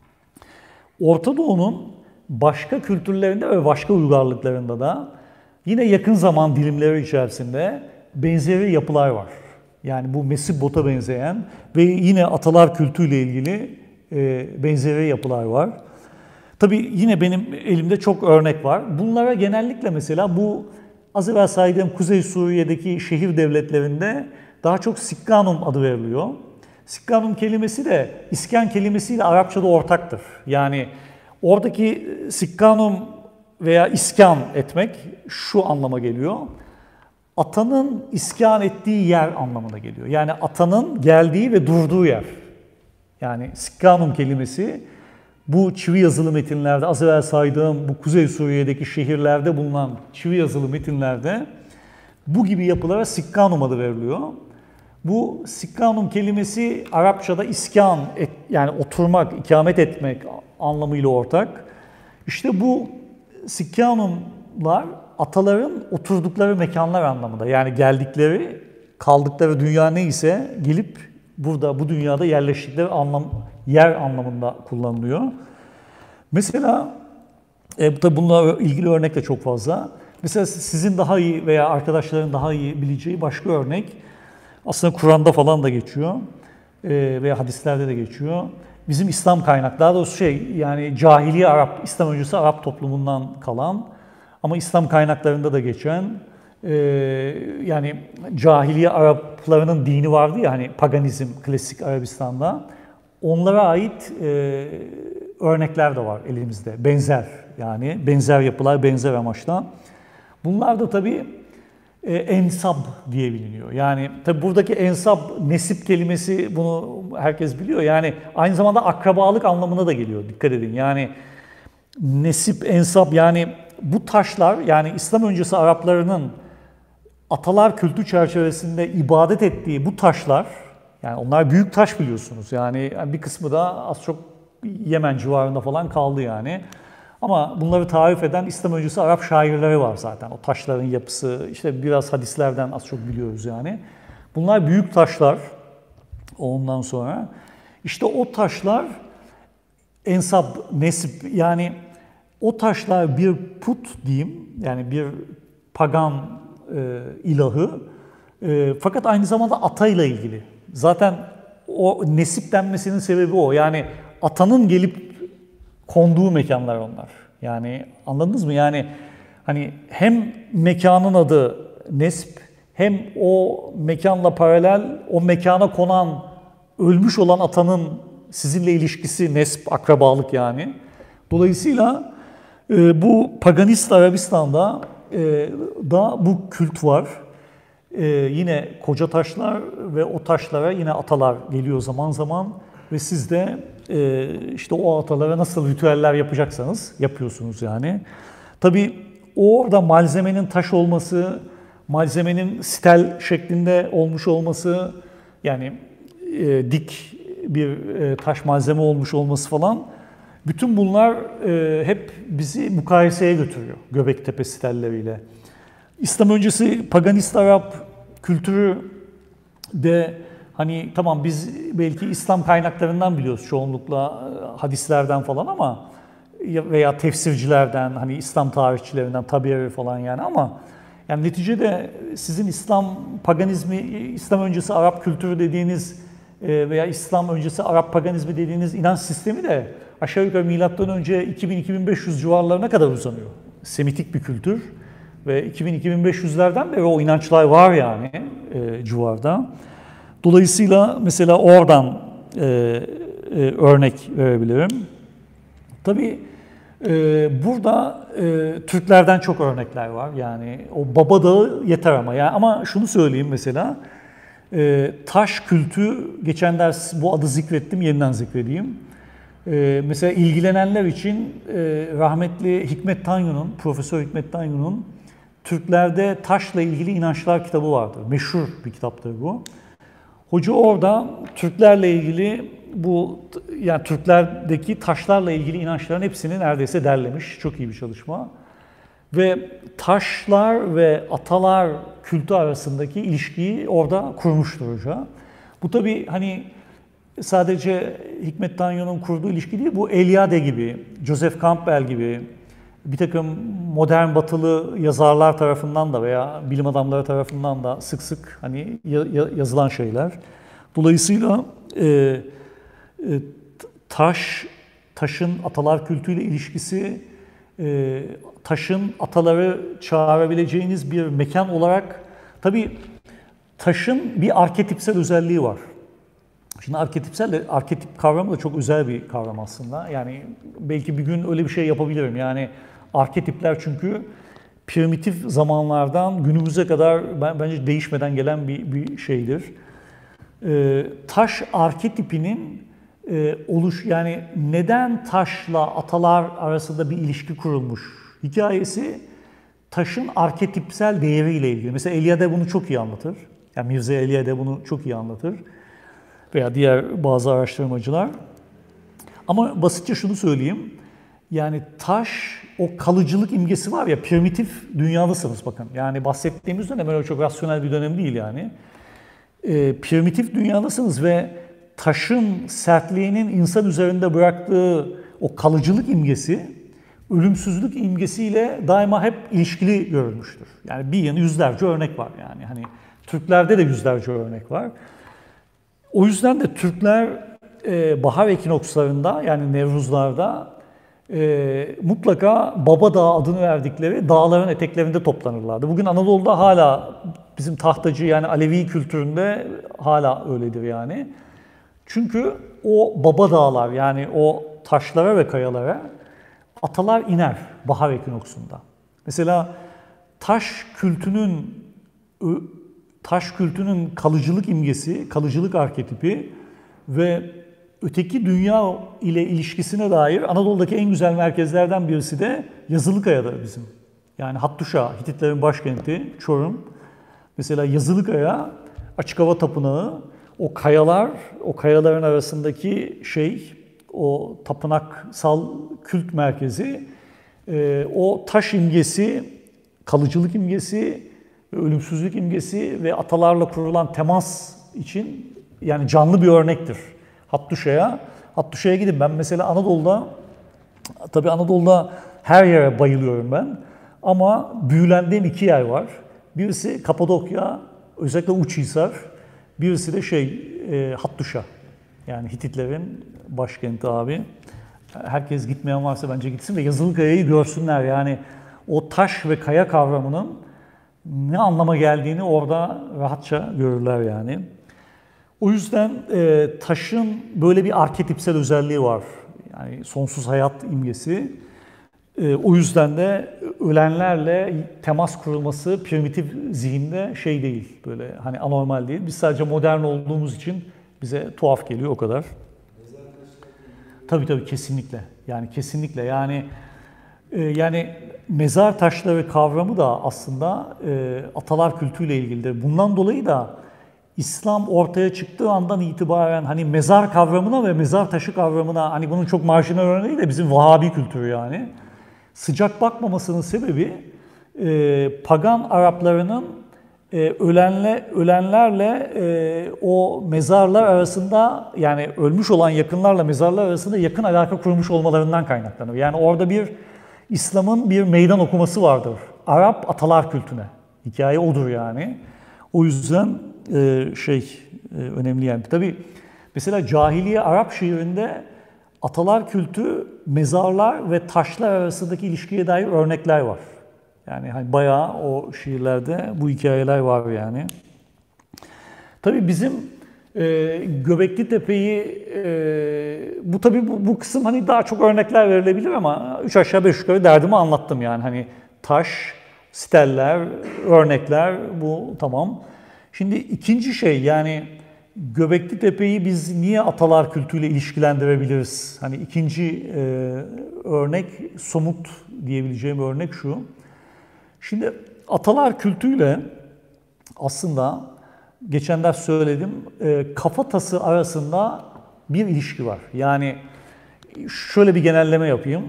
A: Orta Doğu'nun başka kültürlerinde ve başka uygarlıklarında da yine yakın zaman dilimleri içerisinde benzeri yapılar var. Yani bu Mesibbot'a benzeyen ve yine atalar kültüyle ilgili benzeri yapılar var. Tabii yine benim elimde çok örnek var. Bunlara genellikle mesela bu az evvel saydığım Kuzey Suriye'deki şehir devletlerinde daha çok Sikkanum adı veriliyor. Sikkanum kelimesi de iskan kelimesiyle Arapçada ortaktır. Yani oradaki Sikkanum veya iskan etmek şu anlama geliyor. Atanın iskan ettiği yer anlamına geliyor. Yani atanın geldiği ve durduğu yer. Yani Sikkanum kelimesi bu çivi yazılı metinlerde, az evvel saydığım bu Kuzey Suriye'deki şehirlerde bulunan çivi yazılı metinlerde bu gibi yapılara Sikkanum adı veriliyor. Bu Sikkanum kelimesi Arapçada iskan, yani oturmak, ikamet etmek anlamıyla ortak. İşte bu Sikkanumlar ataların oturdukları mekanlar anlamında. Yani geldikleri, kaldıkları dünya neyse gelip burada, bu dünyada yerleştikleri yer anlamında kullanılıyor. Mesela tabii bununla ilgili örnek de çok fazla. Mesela sizin daha iyi veya arkadaşların daha iyi bileceği başka örnek, aslında Kur'an'da falan da geçiyor veya hadislerde de geçiyor. Bizim İslam kaynakları, daha doğrusu yani İslam öncesi Arap toplumundan kalan ama İslam kaynaklarında da geçen yani cahiliye Araplarının dini vardı ya hani paganizm klasik Arabistan'da. Onlara ait örnekler de var elimizde. Benzer yani benzer yapılar, benzer amaçla. Bunlar da tabii ensab diye biliniyor. Yani tabii buradaki ensab, nesip kelimesi bunu herkes biliyor. Yani aynı zamanda akrabalık anlamına da geliyor. Dikkat edin. Yani nesip, ensab yani bu taşlar yani İslam öncesi Araplarının atalar kültü çerçevesinde ibadet ettiği bu taşlar, yani onlar büyük taş biliyorsunuz. Yani bir kısmı da az çok Yemen civarında falan kaldı yani. Ama bunları tarif eden İslam öncesi Arap şairleri var zaten. O taşların yapısı, işte biraz hadislerden az çok biliyoruz yani. Bunlar büyük taşlar. Ondan sonra işte o taşlar ensab, nesip yani o taşlar bir put diyeyim yani bir pagan ilahı fakat aynı zamanda atayla ilgili. Zaten o nesip denmesinin sebebi o. Yani atanın gelip konduğu mekanlar onlar. Yani anladınız mı? Yani hani hem mekanın adı nesp hem o mekanla paralel o mekana konan ölmüş olan atanın sizinle ilişkisi nesp, akrabalık yani. Dolayısıyla bu paganist Arabistan'da da bu kült var. Yine koca taşlar ve o taşlara yine atalar geliyor zaman zaman ve siz de işte o atalara nasıl ritüeller yapacaksanız yapıyorsunuz yani. Tabii orada malzemenin taş olması, malzemenin stel şeklinde olmuş olması yani dik bir taş malzeme olmuş olması falan bütün bunlar hep bizi mukayeseye götürüyor Göbektepe stelleriyle. İslam öncesi paganist Arap kültürü de hani tamam biz belki İslam kaynaklarından biliyoruz çoğunlukla hadislerden falan ama veya tefsircilerden hani İslam tarihçilerinden Taberi falan yani ama yani neticede sizin İslam paganizmi, İslam öncesi Arap kültürü dediğiniz veya İslam öncesi Arap paganizmi dediğiniz inanç sistemi de aşağı yukarı milattan önce 2000-2500 civarlarına kadar uzanıyor. Semitik bir kültür ve 2000-2500'lerden beri o inançlar var yani civarda. Dolayısıyla mesela oradan örnek verebilirim. Tabii burada Türklerden çok örnekler var. Yani o Baba Dağı yeter ama. Yani ama şunu söyleyeyim mesela. Taş kültü, geçen ders bu adı zikrettim, yeniden zikredeyim. Mesela ilgilenenler için rahmetli Hikmet Tanyu'nun, Profesör Hikmet Tanyu'nun Türklerde taşla ilgili inançlar kitabı vardır. Meşhur bir kitaptır bu. Hoca orada Türklerle ilgili bu yani Türklerdeki taşlarla ilgili inançların hepsini neredeyse derlemiş. Çok iyi bir çalışma. Ve taşlar ve atalar kültü arasındaki ilişkiyi orada kurmuştur hoca. Bu tabii hani sadece Hikmet Tanyu'nun kurduğu ilişki değil, bu Eliade gibi, Joseph Campbell gibi bir takım modern batılı yazarlar tarafından da veya bilim adamları tarafından da sık sık hani yazılan şeyler. Dolayısıyla taşın atalar kültüyle ilişkisi, taşın ataları çağırabileceğiniz bir mekan olarak tabii taşın bir arketipsel özelliği var. Şimdi arketip kavramı da çok özel bir kavram aslında. Yani belki bir gün öyle bir şey yapabilirim. Yani arketipler çünkü primitif zamanlardan günümüze kadar bence değişmeden gelen bir şeydir. Taş arketipinin yani neden taşla atalar arasında bir ilişki kurulmuş hikayesi taşın arketipsel değeriyle ilgili. Mesela Eliade bunu çok iyi anlatır. Yani Mirza Eliade bunu çok iyi anlatır. Veya diğer bazı araştırmacılar. Ama basitçe şunu söyleyeyim. Yani taş, o kalıcılık imgesi var ya, primitif dünyadasınız bakın. Yani bahsettiğimiz dönem öyle çok rasyonel bir dönem değil yani. Primitif dünyadasınız ve taşın sertliğinin insan üzerinde bıraktığı o kalıcılık imgesi, ölümsüzlük imgesiyle daima hep ilişkili görülmüştür. Yani bir yana yüzlerce örnek var yani. Hani Türklerde de yüzlerce örnek var. O yüzden de Türkler bahar ekinokslarında yani Nevruzlarda mutlaka Baba Dağı adını verdikleri dağların eteklerinde toplanırlardı. Bugün Anadolu'da hala bizim Tahtacı yani Alevi kültüründe hala öyledir yani. Çünkü o Baba Dağlar yani o taşlara ve kayalara atalar iner bahar ekinoksunda. Mesela taş kültünün kalıcılık imgesi, kalıcılık arketipi ve öteki dünya ile ilişkisine dair Anadolu'daki en güzel merkezlerden birisi de Yazılıkaya'dır bizim. Yani Hattuşa, Hititlerin başkenti Çorum. Mesela Yazılıkaya, açık hava tapınağı, o kayalar, o kayaların arasındaki o tapınaksal kült merkezi, o taş imgesi, kalıcılık imgesi, ölümsüzlük imgesi ve atalarla kurulan temas için yani canlı bir örnektir. Hattuşa'ya gidin. Ben mesela Anadolu'da her yere bayılıyorum ben. Ama büyülendiğim 2 yer var. Birisi Kapadokya, özellikle Uçhisar. Birisi de Hattuşa. Yani Hititlerin başkenti abi. Herkes gitmeyen varsa bence gitsin ve Yazılıkaya'yı görsünler. Yani o taş ve kaya kavramının ne anlama geldiğini orada rahatça görürler yani. O yüzden taşın böyle bir arketipsel özelliği var. Yani sonsuz hayat imgesi. O yüzden de ölenlerle temas kurulması primitif zihinde değil. Böyle hani anormal değil. Biz sadece modern olduğumuz için bize tuhaf geliyor o kadar. Tabii kesinlikle. Yani kesinlikle yani mezar taşları kavramı da aslında atalar kültüyle ilgilidir. Bundan dolayı da İslam ortaya çıktığı andan itibaren hani mezar kavramına ve mezar taşı kavramına hani bunun çok marjinal örneği de bizim Vahabi kültürü yani sıcak bakmamasının sebebi pagan Araplarının ölenlerle o mezarlar arasında yani ölmüş olan yakınlarla mezarlar arasında yakın alaka kurmuş olmalarından kaynaklanıyor. Yani orada İslam'ın bir meydan okuması vardır. Arap atalar kültüne. Hikaye odur yani. O yüzden önemli yani. Tabii mesela cahiliye Arap şiirinde atalar kültü, mezarlar ve taşlar arasındaki ilişkiye dair örnekler var. Yani hani bayağı o şiirlerde bu hikayeler var yani. Tabii bizim Göbekli Tepe'yi bu kısım hani daha çok örnekler verilebilir ama 3 aşağı 5 yukarı derdimi anlattım yani hani taş, steller, örnekler bu tamam. Şimdi ikinci yani Göbekli Tepe'yi biz niye atalar kültüyle ilişkilendirebiliriz? Hani ikinci örnek, somut diyebileceğim örnek şu. Şimdi atalar kültüyle aslında geçen ders söyledim, kafatası arasında bir ilişki var. Yani şöyle bir genelleme yapayım.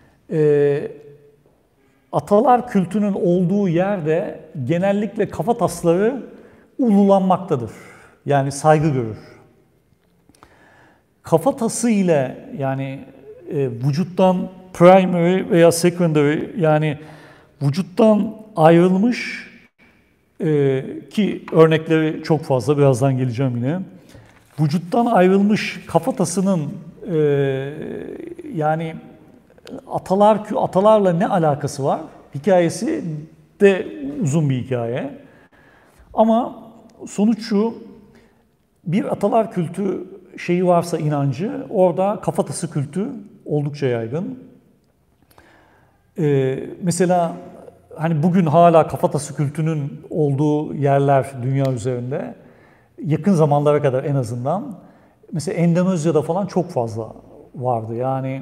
A: Atalar kültünün olduğu yerde genellikle kafatasları ululanmaktadır. Yani saygı görür. Kafatası ile yani vücuttan primary veya secondary yani vücuttan ayrılmış ki örnekleri çok fazla birazdan geleceğim yine. Vücuttan ayrılmış kafatasının yani atalarla ne alakası var? Hikayesi de uzun bir hikaye. Ama sonuç şu, bir atalar kültü varsa inancı, orada kafatası kültü oldukça yaygın. Mesela hani bugün hala kafatası kültünün olduğu yerler dünya üzerinde, yakın zamanlara kadar en azından, mesela Endonezya'da falan çok fazla vardı. Yani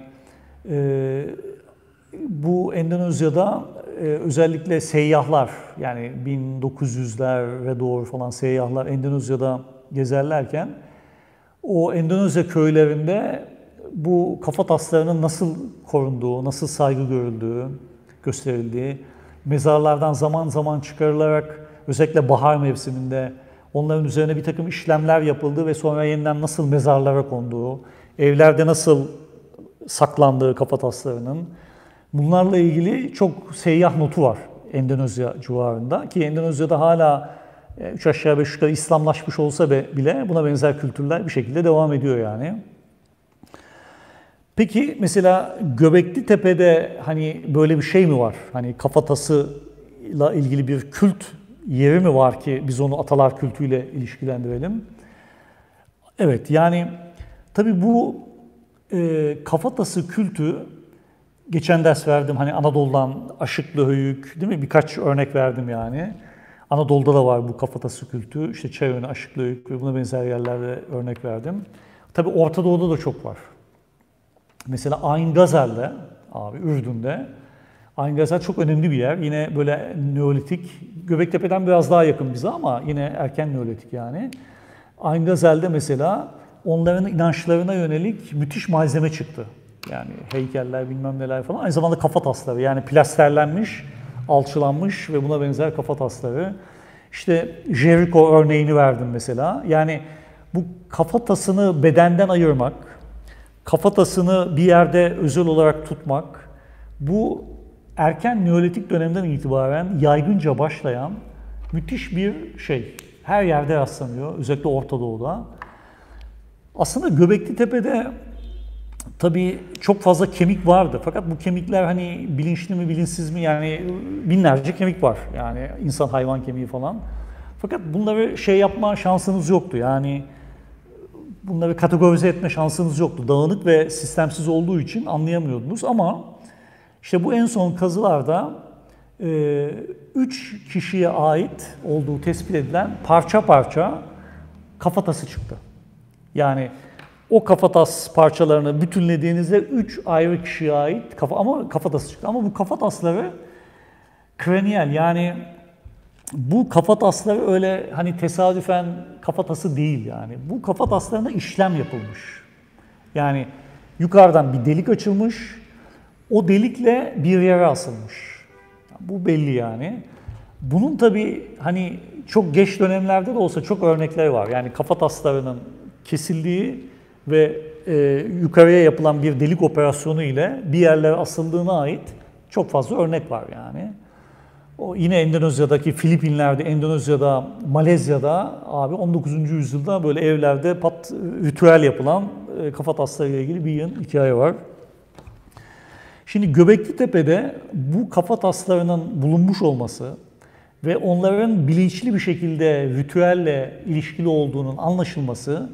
A: bu Endonezya'da özellikle seyyahlar, yani 1900'lere doğru falan seyyahlar Endonezya'da gezerlerken, o Endonezya köylerinde bu kafataslarının nasıl korunduğu, nasıl saygı görüldüğü gösterildiği, mezarlardan zaman zaman çıkarılarak özellikle bahar mevsiminde onların üzerine bir takım işlemler yapıldığı ve sonra yeniden nasıl mezarlara konduğu, evlerde nasıl saklandığı kafataslarının, bunlarla ilgili çok seyyah notu var Endonezya civarında. Ki Endonezya'da hala 3 aşağı 5 yukarı İslamlaşmış olsa bile buna benzer kültürler bir şekilde devam ediyor yani. Peki mesela Göbekli Tepe'de hani böyle bir şey mi var? Hani kafatasıyla ilgili bir kült yeri mi var ki biz onu atalar kültüyle ilişkilendirelim? Evet, yani tabii bu kafatası kültü, geçen ders verdim hani Anadolu'dan Aşıklı Höyük, değil mi? Birkaç örnek verdim yani. Anadolu'da da var bu kafatası kültü. İşte Çayönü, Aşıklı Höyük ve buna benzer yerlerde örnek verdim. Tabii Orta Doğu'da da çok var. Mesela Ain Gazel'de, abi Ürdün'de, Ain Gazel çok önemli bir yer. Yine böyle Neolitik, Göbektepe'den biraz daha yakın bize ama yine erken Neolitik yani. Ain Gazel'de mesela onların inançlarına yönelik müthiş malzeme çıktı. Yani heykeller, bilmem neler falan. Aynı zamanda kafa tasları, yani plasterlenmiş, alçılanmış ve buna benzer kafa tasları. İşte Jericho örneğini verdim mesela. Yani bu kafatasını bedenden ayırmak, kafatasını bir yerde özel olarak tutmak, bu erken Neolitik dönemden itibaren yaygınca başlayan müthiş bir şey. Her yerde rastlanıyor, özellikle Orta Doğu'da. Aslında Göbekli Tepe'de tabii çok fazla kemik vardı. Fakat bu kemikler hani bilinçli mi bilinçsiz mi, yani binlerce kemik var. Yani insan hayvan kemiği falan. Fakat bunları şey yapma şansınız yoktu. Yani bunları kategorize etme şansınız yoktu. Dağınık ve sistemsiz olduğu için anlayamıyordunuz ama işte bu en son kazılarda 3 kişiye ait olduğu tespit edilen parça parça kafatası çıktı. Yani o kafatas parçalarını bütünlediğinizde 3 ayrı kişiye ait kafatası çıktı. Ama bu kafatasları kraniyel, yani bu kafatasları öyle hani tesadüfen kafatası değil yani. Bu kafataslarına işlem yapılmış. Yani yukarıdan bir delik açılmış, o delikle bir yere asılmış. Bu belli yani. Bunun tabii hani çok geç dönemlerde de olsa çok örnekleri var. Yani kafataslarının kesildiği ve yukarıya yapılan bir delik operasyonu ile bir yerlere asıldığına ait çok fazla örnek var yani. O yine Endonezya'daki, Filipinler'de, Endonezya'da, Malezya'da abi 19. yüzyılda böyle evlerde ritüel yapılan kafataslarıyla ilgili bir hikaye var. Şimdi Göbekli Tepe'de bu kafataslarının bulunmuş olması ve onların bilinçli bir şekilde ritüelle ilişkili olduğunun anlaşılması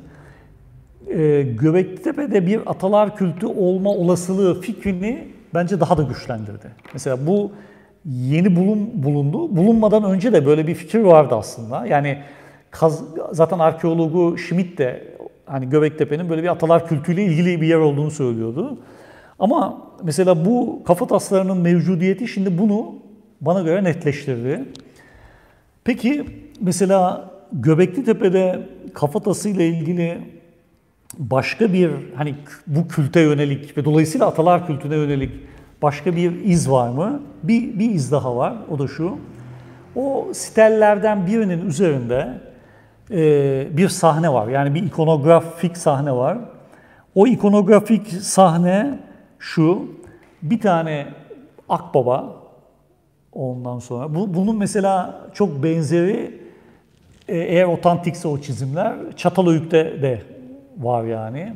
A: Göbekli Tepe'de bir atalar kültü olma olasılığı fikrini bence daha da güçlendirdi. Mesela bu yeni bulundu. Bulunmadan önce de böyle bir fikir vardı aslında. Yani zaten arkeologu Schmidt de hani Göbektepe'nin böyle bir atalar kültüyle ilgili bir yer olduğunu söylüyordu. Ama mesela bu kafataslarının mevcudiyeti şimdi bunu bana göre netleştirdi. Peki mesela Göbekli Tepe'de kafatasıyla ilgili başka bir hani bu külte yönelik ve dolayısıyla atalar kültüne yönelik başka bir iz var mı? Bir iz daha var. O da şu. O stellerden birinin üzerinde bir sahne var. Yani bir ikonografik sahne var. O ikonografik sahne şu. Bir tane akbaba, ondan sonra. Bunun mesela çok benzeri, eğer otantikse o çizimler, Çatalhöyük'te de var yani.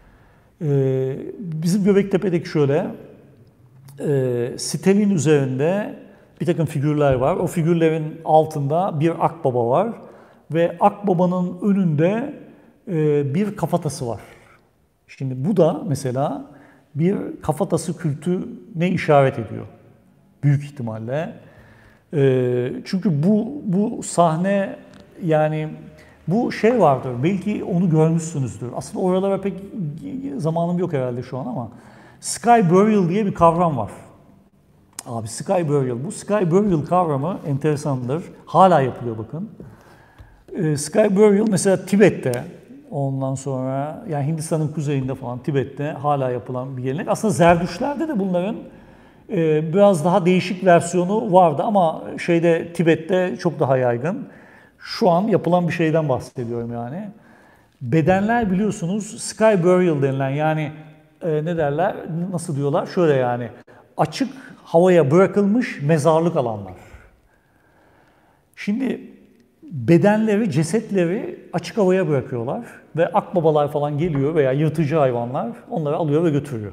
A: Bizim Göbektepe'deki şöyle, sitenin üzerinde bir takım figürler var. O figürlerin altında bir akbaba var ve akbabanın önünde bir kafatası var. Şimdi bu da mesela bir kafatası kültüne işaret ediyor. Büyük ihtimalle. Çünkü bu sahne, yani bu şey vardır, belki onu görmüşsünüzdür. Aslında oralara pek zamanım yok herhalde şu an ama Sky Burial diye bir kavram var. Abi Sky Burial. Bu Sky Burial kavramı enteresandır. Hala yapılıyor bakın. Sky Burial mesela Tibet'te, ondan sonra yani Hindistan'ın kuzeyinde falan Tibet'te hala yapılan bir gelenek. Aslında Zerdüştlerde de bunların biraz daha değişik versiyonu vardı ama Tibet'te çok daha yaygın. Şu an yapılan bir şeyden bahsediyorum yani. Bedenler biliyorsunuz Sky Burial denilen, yani ne derler, nasıl diyorlar? Şöyle yani açık havaya bırakılmış mezarlık alanlar. Şimdi bedenleri, cesetleri açık havaya bırakıyorlar ve akbabalar falan geliyor veya yırtıcı hayvanlar onları alıyor ve götürüyor.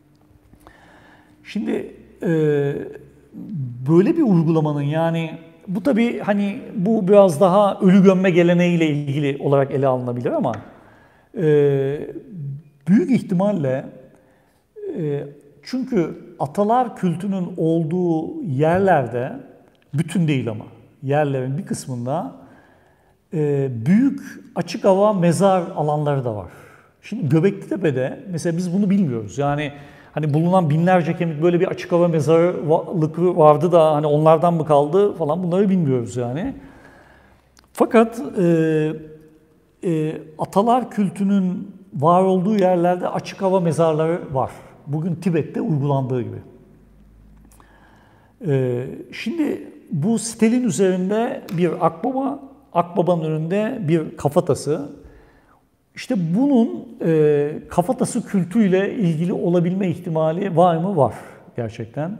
A: Şimdi böyle bir uygulamanın, yani bu tabii hani bu biraz daha ölü gömme geleneğiyle ilgili olarak ele alınabilir ama büyük ihtimalle çünkü atalar kültünün olduğu yerlerde, bütün değil ama yerlerin bir kısmında büyük açık hava mezar alanları da var. Şimdi Göbeklitepe'de mesela biz bunu bilmiyoruz. Yani hani bulunan binlerce kemik, böyle bir açık hava mezarlık vardı da hani onlardan mı kaldı falan, bunları bilmiyoruz yani. Fakat atalar kültünün var olduğu yerlerde açık hava mezarları var. Bugün Tibet'te uygulandığı gibi. Şimdi bu stelin üzerinde bir akbaba, akbabanın önünde bir kafatası. İşte bunun kafatası kültüyle ilgili olabilme ihtimali var mı? Var gerçekten.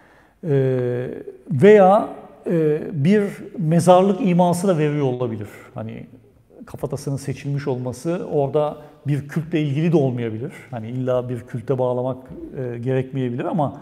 A: Veya bir mezarlık iması da veriyor olabilir. Hani kafatasının seçilmiş olması orada bir kültle ilgili de olmayabilir. Hani illa bir külte bağlamak gerekmeyebilir ama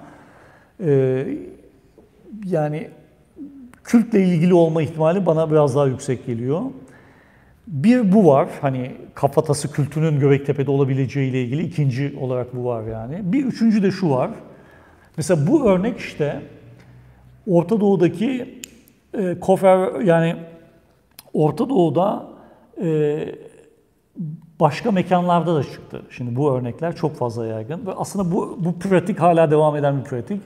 A: yani kültle ilgili olma ihtimali bana biraz daha yüksek geliyor. Bir bu var, hani kafatası kültünün Göbeklitepe'de olabileceği ile ilgili ikinci olarak bu var yani. Bir üçüncü de şu var. Mesela bu örnek işte Orta Doğu'daki Kofer, yani Orta Doğu'da başka mekanlarda da çıktı. Şimdi bu örnekler çok fazla yaygın ve aslında bu pratik hala devam eden bir pratik.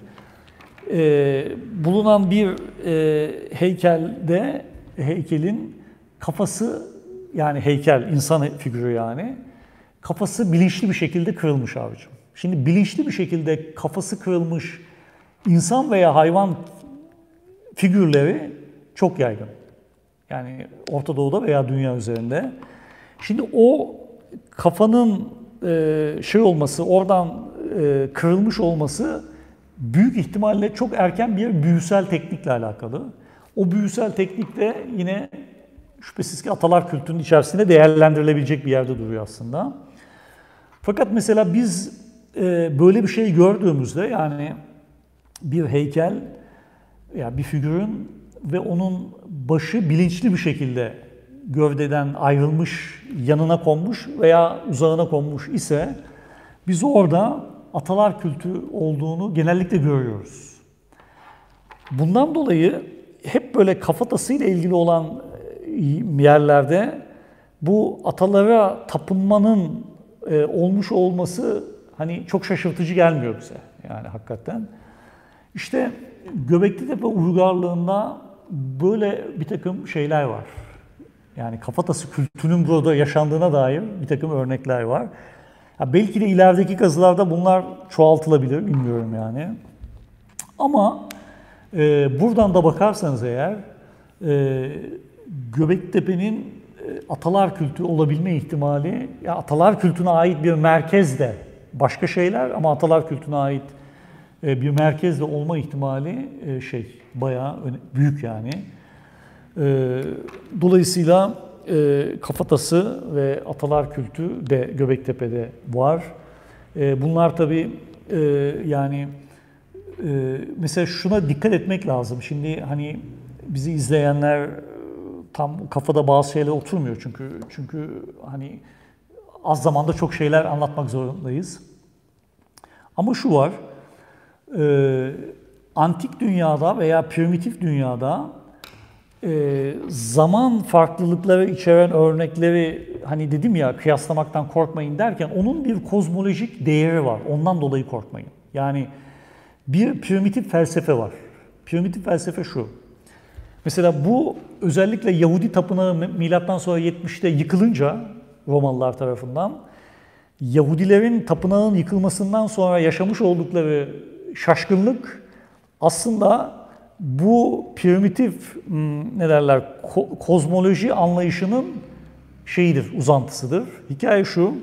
A: Bulunan bir heykelde, heykelin kafası, yani heykel, insan figürü yani, kafası bilinçli bir şekilde kırılmış abicim. Şimdi bilinçli bir şekilde kafası kırılmış insan veya hayvan figürleri çok yaygın. Yani Orta Doğu'da veya dünya üzerinde. Şimdi o kafanın şey olması, oradan kırılmış olması büyük ihtimalle çok erken bir büyüsel teknikle alakalı. O büyüsel teknik de yine şüphesiz ki atalar kültürünün içerisinde değerlendirilebilecek bir yerde duruyor aslında. Fakat mesela biz böyle bir şey gördüğümüzde, yani bir heykel ya bir figürün ve onun başı bilinçli bir şekilde gövdeden ayrılmış, yanına konmuş veya uzağına konmuş ise biz orada atalar kültü olduğunu genellikle görüyoruz. Bundan dolayı hep böyle kafatasıyla ilgili olan yerlerde bu atalara tapınmanın olmuş olması hani çok şaşırtıcı gelmiyor bize yani hakikaten. İşte Göbeklitepe uygarlığında böyle bir takım şeyler var. Yani kafatası kültünün burada yaşandığına dair bir takım örnekler var. Ya belki de ilerideki kazılarda bunlar çoğaltılabilir, bilmiyorum yani. Ama buradan da bakarsanız eğer Göbeklitepe'nin atalar kültü olabilme ihtimali, ya atalar kültüne ait bir merkez de başka şeyler ama atalar kültüne ait bir merkez de olma ihtimali bayağı büyük yani. Dolayısıyla kafatası ve atalar kültü de Göbeklitepe'de var. Bunlar tabii yani mesela şuna dikkat etmek lazım. Şimdi hani bizi izleyenler tam kafada bazı şeyler oturmuyor çünkü hani az zamanda çok şeyler anlatmak zorundayız. Ama şu var, antik dünyada veya primitif dünyada zaman farklılıkları içeren örnekleri, hani dedim ya kıyaslamaktan korkmayın derken, onun bir kozmolojik değeri var. Ondan dolayı korkmayın. Yani bir primitif felsefe var. Primitif felsefe şu. Mesela bu özellikle Yahudi tapınağı milattan sonra 70'te yıkılınca Romalılar tarafından, Yahudilerin tapınağın yıkılmasından sonra yaşamış oldukları şaşkınlık aslında bu primitif kozmoloji anlayışının şeyidir, uzantısıdır. Hikaye şu.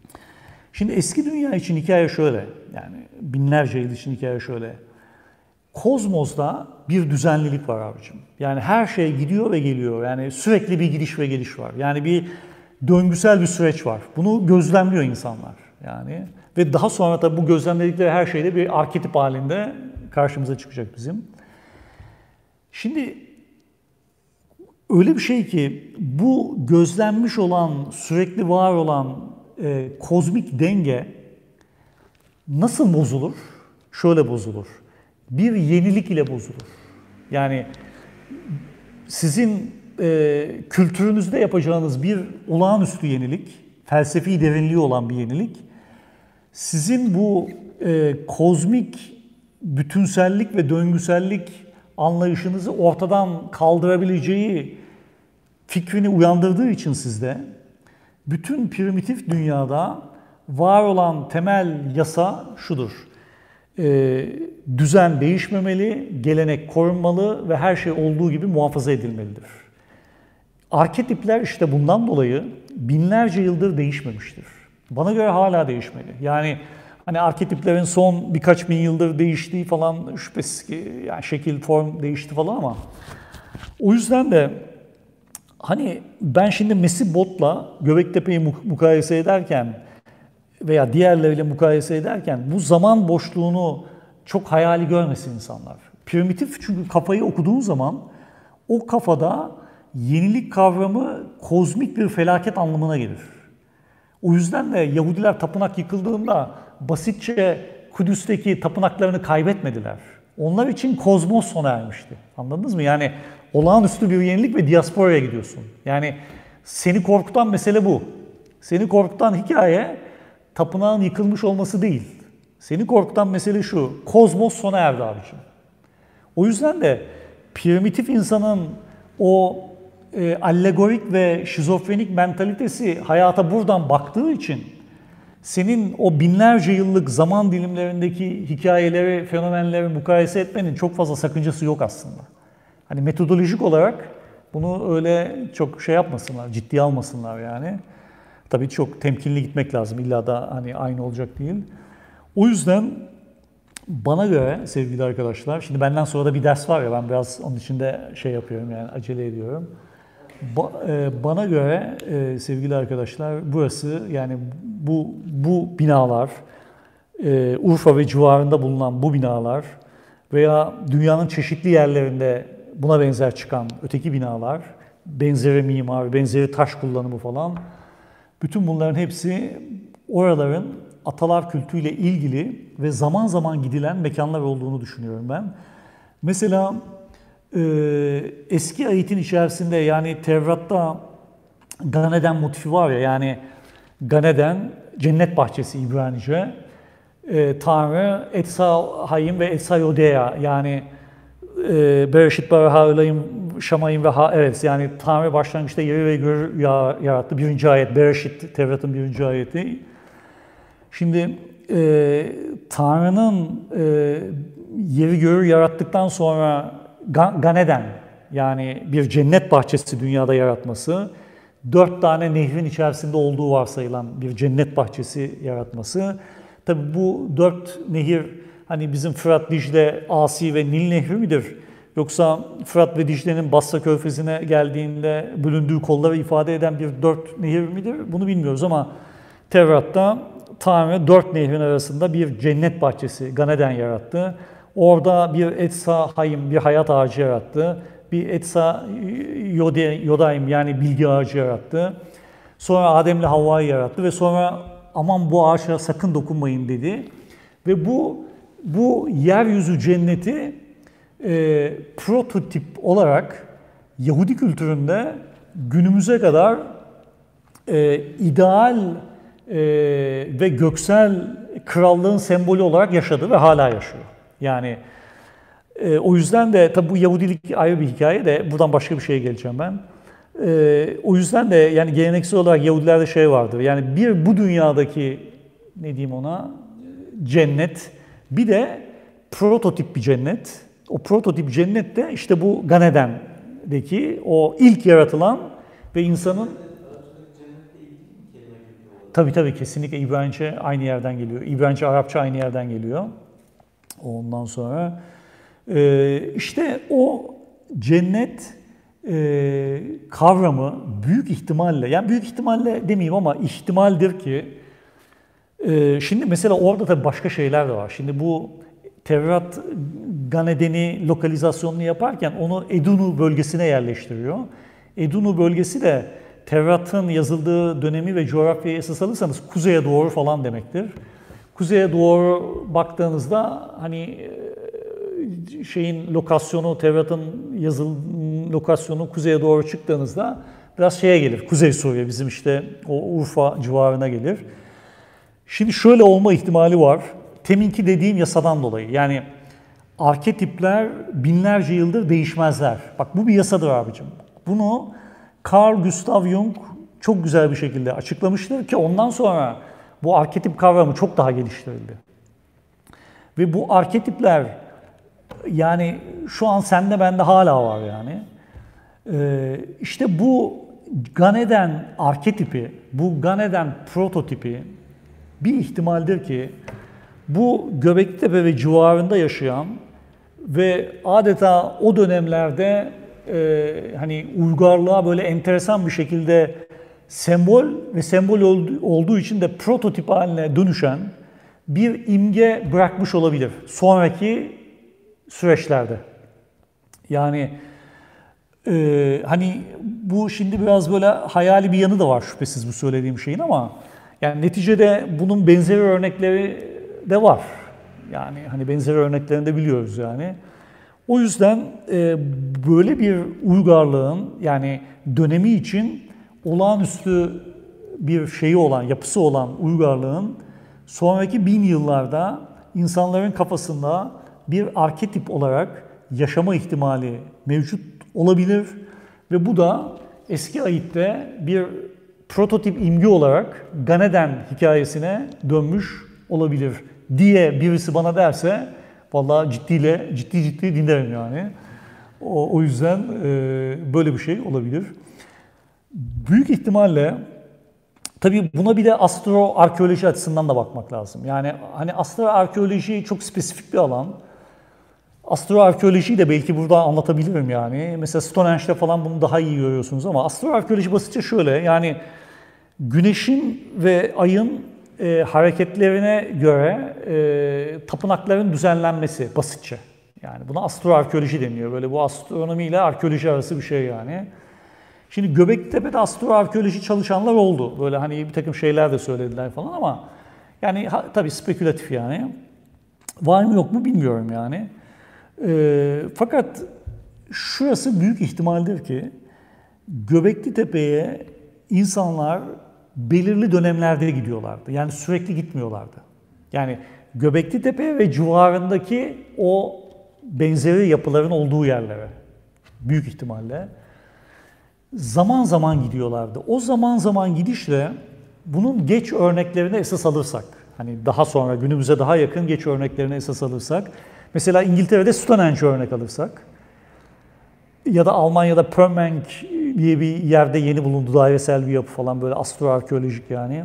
A: Şimdi eski dünya için hikaye şöyle. Yani binlerce yıl için hikaye şöyle. kozmosta bir düzenlilik var abicim. Yani her şey gidiyor ve geliyor. Yani sürekli bir gidiş ve geliş var. Yani bir döngüsel bir süreç var. Bunu gözlemliyor insanlar. Yani ve daha sonra tabii bu gözlemledikleri her şeyde bir arketip halinde karşımıza çıkacak bizim. Şimdi öyle bir şey ki bu gözlenmiş olan, sürekli var olan kozmik denge nasıl bozulur? Şöyle bozulur. Bir yenilik ile bozulur. Yani sizin kültürünüzde yapacağınız bir olağanüstü yenilik, felsefi derinliği olan bir yenilik, sizin bu kozmik bütünsellik ve döngüsellik anlayışınızı ortadan kaldırabileceği fikrini uyandırdığı için sizde, bütün primitif dünyada var olan temel yasa şudur: düzen değişmemeli, gelenek korunmalı ve her şey olduğu gibi muhafaza edilmelidir. Arketipler işte bundan dolayı binlerce yıldır değişmemiştir. Bana göre hala değişmeli. Yani hani arketiplerin son birkaç bin yıldır değiştiği falan şüphesiz ki, yani şekil, form değişti falan, ama o yüzden de hani ben şimdi Mesih Bot'la Göbektepe'yi mukayese ederken veya diğerleriyle mukayese ederken bu zaman boşluğunu çok hayali görmesin insanlar. Primitif, çünkü kafayı okuduğun zaman o kafada yenilik kavramı kozmik bir felaket anlamına gelir. O yüzden de Yahudiler tapınak yıkıldığında basitçe Kudüs'teki tapınaklarını kaybetmediler. Onlar için kozmos sona ermişti. Anladınız mı? Yani olağanüstü bir yenilik ve diasporaya gidiyorsun. Yani seni korkutan mesele bu. Seni korkutan hikaye tapınağın yıkılmış olması değil. Seni korkutan mesele şu: kozmos sona erdi abiciğim. O yüzden de primitif insanın o allegorik ve şizofrenik mentalitesi hayata buradan baktığı için senin o binlerce yıllık zaman dilimlerindeki hikayeleri, fenomenleri mukayese etmenin çok fazla sakıncası yok aslında. Hani metodolojik olarak bunu öyle çok şey yapmasınlar, ciddiye almasınlar yani. Tabii çok temkinli gitmek lazım. İlla da hani aynı olacak değil. O yüzden bana göre sevgili arkadaşlar, şimdi benden sonra da bir ders var ya, ben biraz onun için de şey yapıyorum, yani acele ediyorum. Bana göre sevgili arkadaşlar, burası, yani bu binalar, Urfa ve civarında bulunan bu binalar veya dünyanın çeşitli yerlerinde buna benzer çıkan öteki binalar, benzeri mimar, benzeri taş kullanımı falan, bütün bunların hepsi oraların atalar kültüyle ilgili ve zaman zaman gidilen mekanlar olduğunu düşünüyorum ben. Mesela eski ayetin içerisinde, yani Tevrat'ta Gan Eden motifi var ya, yani Gan Eden cennet bahçesi İbranice. Tanrı Etsa Hayim ve Etsa Yodeya, yani Bereshit bara ha'elohim shamayim ve ha'eretz, yani Tanrı başlangıçta yeri ve göğü yarattı. Birinci ayet, Bereshit, Tevrat'ın birinci ayeti. Şimdi Tanrı'nın yeri göğü yarattıktan sonra Gan Eden, yani bir cennet bahçesi dünyada yaratması, 4 tane nehrin içerisinde olduğu varsayılan bir cennet bahçesi yaratması. Tabii bu 4 nehir hani bizim Fırat, Dicle, Asi ve Nil Nehri midir? Yoksa Fırat ve Dicle'nin Basra Körfezi'ne geldiğinde bölündüğü kolları ifade eden bir 4 nehir midir? Bunu bilmiyoruz, ama Tevrat'ta Tanrı 4 nehrin arasında bir cennet bahçesi, Gan Eden yarattı. Orada bir Etsa Hayim, bir hayat ağacı yarattı. Bir Etsa Yodaim, yani bilgi ağacı yarattı. Sonra Adem'le Havva'yı yarattı ve sonra aman bu ağaça sakın dokunmayın dedi. Ve bu yeryüzü cenneti prototip olarak Yahudi kültüründe günümüze kadar ideal ve göksel krallığın sembolü olarak yaşadı ve hala yaşıyor. Yani o yüzden de tabi bu Yahudilik ayrı bir hikaye de, buradan başka bir şeye geleceğim ben. O yüzden de yani geleneksel olarak Yahudilerde şey vardır. Yani bir bu dünyadaki, ne diyeyim ona, cennet, bir de prototip bir cennet. O prototip cennet de işte bu Gan Eden'deki o ilk yaratılan ve insanın... Tabii kesinlikle İbranice aynı yerden geliyor. İbranice, Arapça aynı yerden geliyor. Ondan sonra İşte o cennet kavramı büyük ihtimalle, yani büyük ihtimalle demeyeyim ama ihtimaldir ki, şimdi mesela orada tabii başka şeyler de var. Şimdi bu Tevrat Gan Eden'i lokalizasyonunu yaparken onu Edunu bölgesine yerleştiriyor. Edunu bölgesi de Tevrat'ın yazıldığı dönemi ve coğrafyayı esas alırsanız kuzeye doğru falan demektir. Kuzeye doğru baktığınızda hani şeyin lokasyonu, Tevrat'ın yazılı lokasyonu kuzeye doğru çıktığınızda biraz şeye gelir. Kuzey Suriye, bizim işte o Urfa civarına gelir. Şimdi şöyle olma ihtimali var. Teminki dediğim yasadan dolayı. Yani arketipler binlerce yıldır değişmezler. Bak bu bir yasadır abicim. Bunu Carl Gustav Jung çok güzel bir şekilde açıklamıştır ki ondan sonra bu arketip kavramı çok daha geliştirildi. Ve bu arketipler yani şu an sende bende hala var yani. İşte bu Gan Eden arketipi, bu Gan Eden prototipi bir ihtimaldir ki bu Göbeklitepe ve civarında yaşayan ve adeta o dönemlerde hani uygarlığa böyle enteresan bir şekilde sembol olduğu için de prototip haline dönüşen bir imge bırakmış olabilir sonraki süreçlerde. Yani hani bu şimdi biraz böyle hayali bir yanı da var şüphesiz bu söylediğim şeyin ama yani neticede bunun benzeri örnekleri de var. Yani hani benzeri örneklerini de biliyoruz yani. O yüzden böyle bir uygarlığın yani dönemi için olağanüstü bir şeyi olan, yapısı olan uygarlığın sonraki 1000 yıllarda insanların kafasında bir arketip olarak yaşama ihtimali mevcut olabilir ve bu da eski Ayit'te bir prototip imge olarak Gan Eden hikayesine dönmüş olabilir diye birisi bana derse vallahi ciddi dinlerim yani. O yüzden böyle bir şey olabilir. Büyük ihtimalle tabii buna bir de astroarkeoloji açısından da bakmak lazım. Yani hani astroarkeoloji çok spesifik bir alan. Astroarkeolojiyi de belki burada anlatabilirim yani. Mesela Stonehenge'de falan bunu daha iyi görüyorsunuz ama astroarkeoloji basitçe şöyle yani Güneşin ve Ay'ın hareketlerine göre tapınakların düzenlenmesi basitçe. Yani buna astroarkeoloji deniyor. Böyle bu astronomi ile arkeoloji arası bir şey yani. Şimdi Göbeklitepe'de astroarkeoloji çalışanlar oldu. Böyle hani bir takım şeyler de söylediler falan ama yani tabii spekülatif yani. Var mı yok mu bilmiyorum yani. Fakat şurası büyük ihtimaldir ki Göbeklitepe'ye insanlar belirli dönemlerde gidiyorlardı. Yani sürekli gitmiyorlardı. Yani Göbeklitepe ve civarındaki o benzeri yapıların olduğu yerlere büyük ihtimalle zaman zaman gidiyorlardı. O zaman zaman gidişle bunun geç örneklerine esas alırsak, hani daha sonra günümüze daha yakın geç örneklerine esas alırsak, mesela İngiltere'de Stonehenge örnek alırsak ya da Almanya'da Purmerend diye bir yerde yeni bulundu dairesel bir yapı falan böyle astroarkeolojik yani.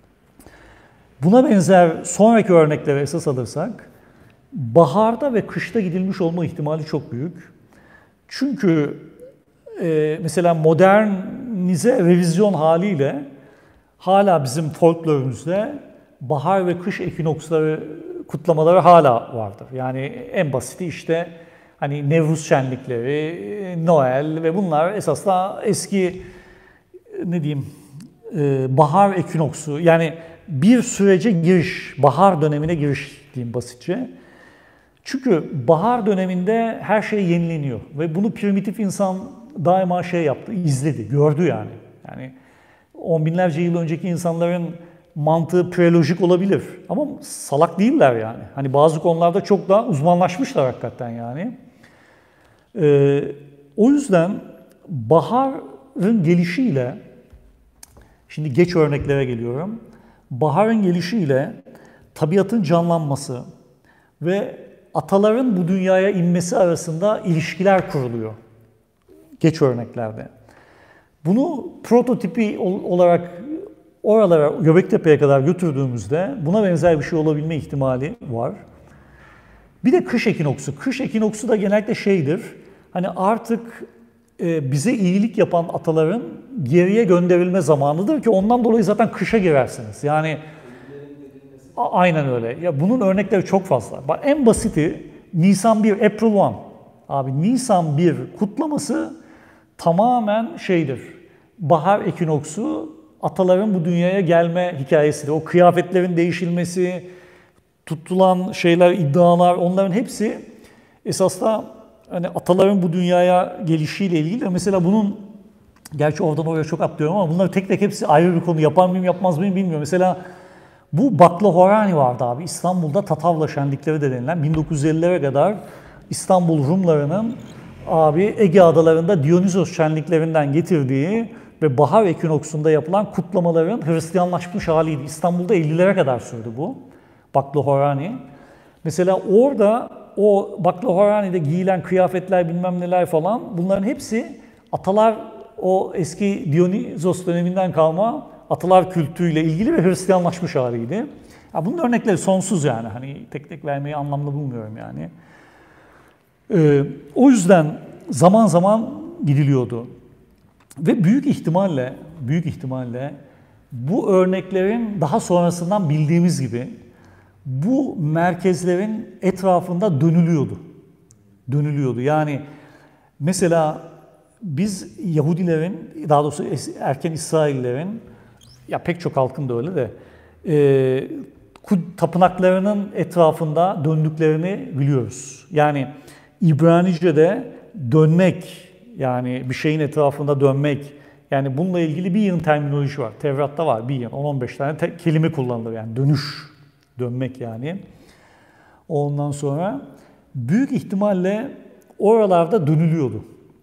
A: Buna benzer sonraki örneklere esas alırsak baharda ve kışta gidilmiş olma ihtimali çok büyük. Çünkü mesela modernize revizyon haliyle hala bizim folklorumuzda bahar ve kış ekinoksları kutlamaları hala vardır. Yani en basiti işte hani Nevruz şenlikleri, Noel ve bunlar esasında eski ne diyeyim bahar ekinoksu yani bir sürece giriş, bahar dönemine giriş diyeyim basitçe. Çünkü bahar döneminde her şey yenileniyor ve bunu primitif insan daima şey yaptı, izledi, gördü yani. Yani on binlerce yıl önceki insanların mantığı prelojik olabilir ama salak değiller yani. Hani bazı konularda çok daha uzmanlaşmışlar hakikaten yani. O yüzden baharın gelişiyle, şimdi geç örneklere geliyorum. Baharın gelişiyle tabiatın canlanması ve ataların bu dünyaya inmesi arasında ilişkiler kuruluyor geç örneklerde. Bunu prototipi olarak oralara Göbeklitepe'ye kadar götürdüğümüzde buna benzer bir şey olabilme ihtimali var. Bir de kış ekinoksu. Kış ekinoksu da genellikle şeydir. Hani artık bize iyilik yapan ataların geriye gönderilme zamanıdır ki ondan dolayı zaten kışa girersiniz. Yani aynen öyle. Ya bunun örnekleri çok fazla. Bak en basiti Nisan 1, April 1. Abi Nisan 1 kutlaması tamamen şeydir. Bahar ekinoksu, ataların bu dünyaya gelme hikayesidir. O kıyafetlerin değişilmesi, tutulan şeyler, iddialar, onların hepsi esas da hani ataların bu dünyaya gelişiyle ilgili. Mesela bunun, gerçi oradan oraya çok atlıyorum ama bunları tek tek hepsi ayrı bir konu. Yapar mıyım yapmaz mıyım bilmiyorum. Mesela bu Baklahorani vardı abi. İstanbul'da Tatavla şenlikleri de denilen 1950'lere kadar İstanbul Rumlarının abi Ege adalarında Dionysos şenliklerinden getirdiği ve bahar ekinoksunda yapılan kutlamaların Hristiyanlaşmış haliydi. İstanbul'da 50'lere kadar sürdü bu Baklahorani. Mesela orada o Baklahorani'de giyilen kıyafetler bilmem neler falan bunların hepsi atalar o eski Dionysos döneminden kalma atalar kültüyle ilgili ve Hristiyanlaşmış haliydi. Ya bunun örnekleri sonsuz yani. Hani tek tek vermeyi anlamlı bulmuyorum yani. O yüzden zaman zaman gidiliyordu. Ve büyük ihtimalle bu örneklerin daha sonrasından bildiğimiz gibi bu merkezlerin etrafında dönülüyordu. Yani mesela biz Yahudilerin, daha doğrusu erken İsraillerin, ya pek çok halkın da öyle de, tapınaklarının etrafında döndüklerini biliyoruz. Yani İbranice'de dönmek, yani bir şeyin etrafında dönmek, yani bununla ilgili bir yığın terminoloji var. Tevrat'ta var bir yığın, 10-15 tane kelime kullanılır yani dönmek yani. Ondan sonra büyük ihtimalle oralarda dönülüyordu.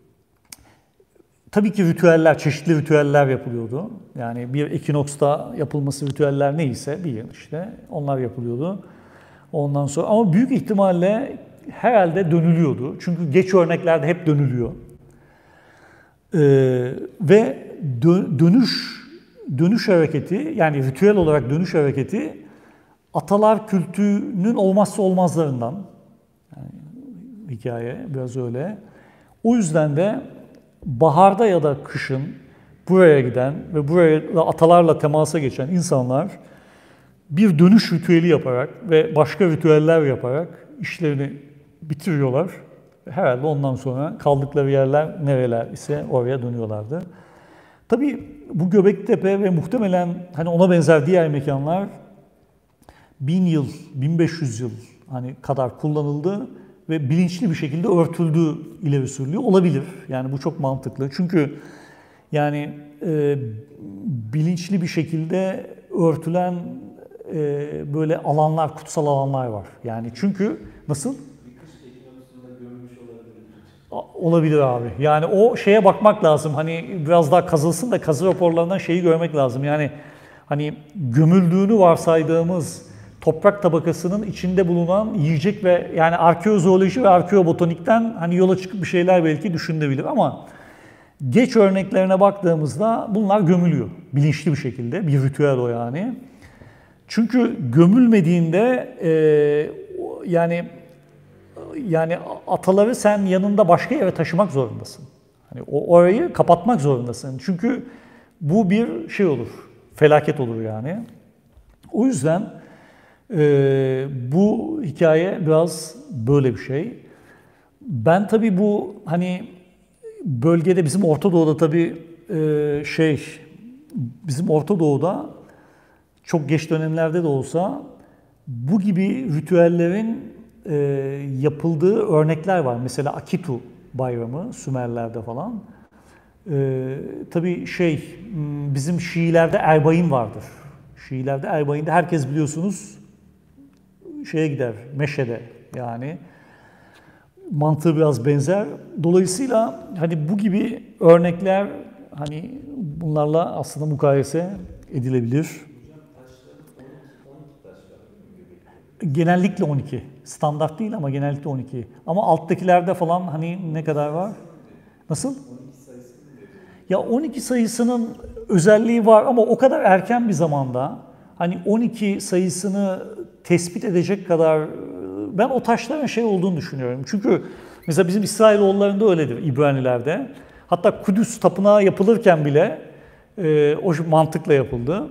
A: Tabii ki çeşitli ritüeller yapılıyordu. Yani bir ekinoksta yapılması ritüeller neyse bir yıl işte onlar yapılıyordu. Ondan sonra ama büyük ihtimalle herhalde dönülüyordu. Çünkü geç örneklerde hep dönülüyor. Ve dönüş hareketi, yani ritüel olarak dönüş hareketi atalar kültünün olmazsa olmazlarından. Yani hikaye biraz öyle. O yüzden de baharda ya da kışın buraya giden ve buraya atalarla temasa geçen insanlar bir dönüş ritüeli yaparak ve başka ritüeller yaparak işlerini bitiriyorlar. Herhalde ondan sonra kaldıkları yerler nereler ise oraya dönüyorlardı. Tabii bu Göbektepe ve muhtemelen hani ona benzer diğer mekanlar 1000 yıl, 1500 yıl hani kadar kullanıldı ve bilinçli bir şekilde örtüldüğü ileri sürülüyor. Olabilir. Yani bu çok mantıklı. Çünkü yani bilinçli bir şekilde örtülen böyle alanlar, kutsal alanlar var. Yani çünkü nasıl? Olabilir abi. Yani o şeye bakmak lazım. Hani biraz daha kazılsın da kazı raporlarından şeyi görmek lazım. Yani hani gömüldüğünü varsaydığımız toprak tabakasının içinde bulunan yiyecek ve yani arkeozooloji ve arkeobotanikten hani yola çıkıp bir şeyler belki düşünülebilir ama geç örneklerine baktığımızda bunlar gömülüyor bilinçli bir şekilde. Bir ritüel o yani. Çünkü gömülmediğinde yani ataları sen yanında başka yere taşımak zorundasın. Hani orayı kapatmak zorundasın. Çünkü bu bir şey olur, felaket olur yani. O yüzden bu hikaye biraz böyle bir şey. Ben tabii bu hani bölgede bizim Orta Doğu'da tabii bizim Orta Doğu'da çok geç dönemlerde de olsa bu gibi ritüellerin yapıldığı örnekler var. Mesela Akitu bayramı Sümerler'de falan. Tabii bizim Şiilerde Erbain vardır. Şiilerde Erbain'de herkes biliyorsunuz şeye gider, Meşe'de yani. Mantığı biraz benzer. Dolayısıyla hani bu gibi örnekler hani bunlarla aslında mukayese edilebilir. Genellikle 12. Standart değil ama genellikle 12. Ama alttakilerde falan hani ne kadar var? Nasıl? Ya 12 sayısının özelliği var ama o kadar erken bir zamanda hani 12 sayısını tespit edecek kadar Ben o taşların şey olduğunu düşünüyorum. Çünkü mesela bizim İsrailoğullarında öyledir, İbranilerde. Hatta Kudüs tapınağı yapılırken bile o mantıkla yapıldı.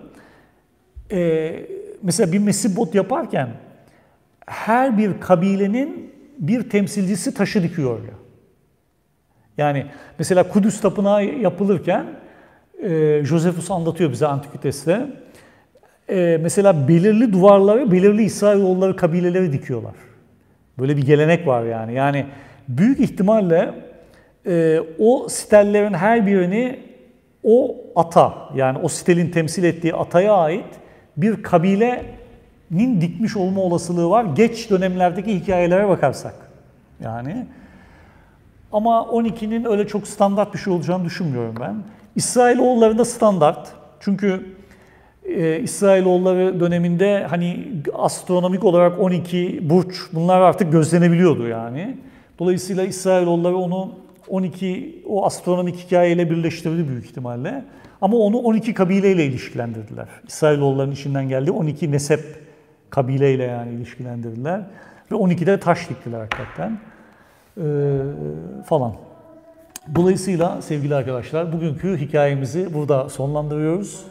A: Mesela bir mesibot yaparken her bir kabilenin bir temsilcisi taşı dikiyor. Yani mesela Kudüs tapınağı yapılırken Josephus anlatıyor bize Antikütes'te. Mesela belirli duvarları, belirli İsrailoğulları kabileleri dikiyorlar. Böyle bir gelenek var yani. Yani büyük ihtimalle o stellerin her birini o ata, yani o stelin temsil ettiği ataya ait bir kabilenin dikmiş olma olasılığı var. Geç dönemlerdeki hikayelere bakarsak. Yani ama 12'nin öyle çok standart bir şey olacağını düşünmüyorum ben. İsrailoğullarında standart. Çünkü İsrailoğulları döneminde hani astronomik olarak 12 burç bunlar artık gözlenebiliyordu yani. Dolayısıyla İsrailoğulları onu 12 o astronomik hikayeyle birleştirdi büyük ihtimalle. Ama onu 12 kabileyle ilişkilendirdiler. İsrailoğullarının içinden geldiği 12 nesep kabileyle yani ilişkilendirdiler. Ve 12'de taş diktiler hakikaten. Falan. Dolayısıyla sevgili arkadaşlar bugünkü hikayemizi burada sonlandırıyoruz.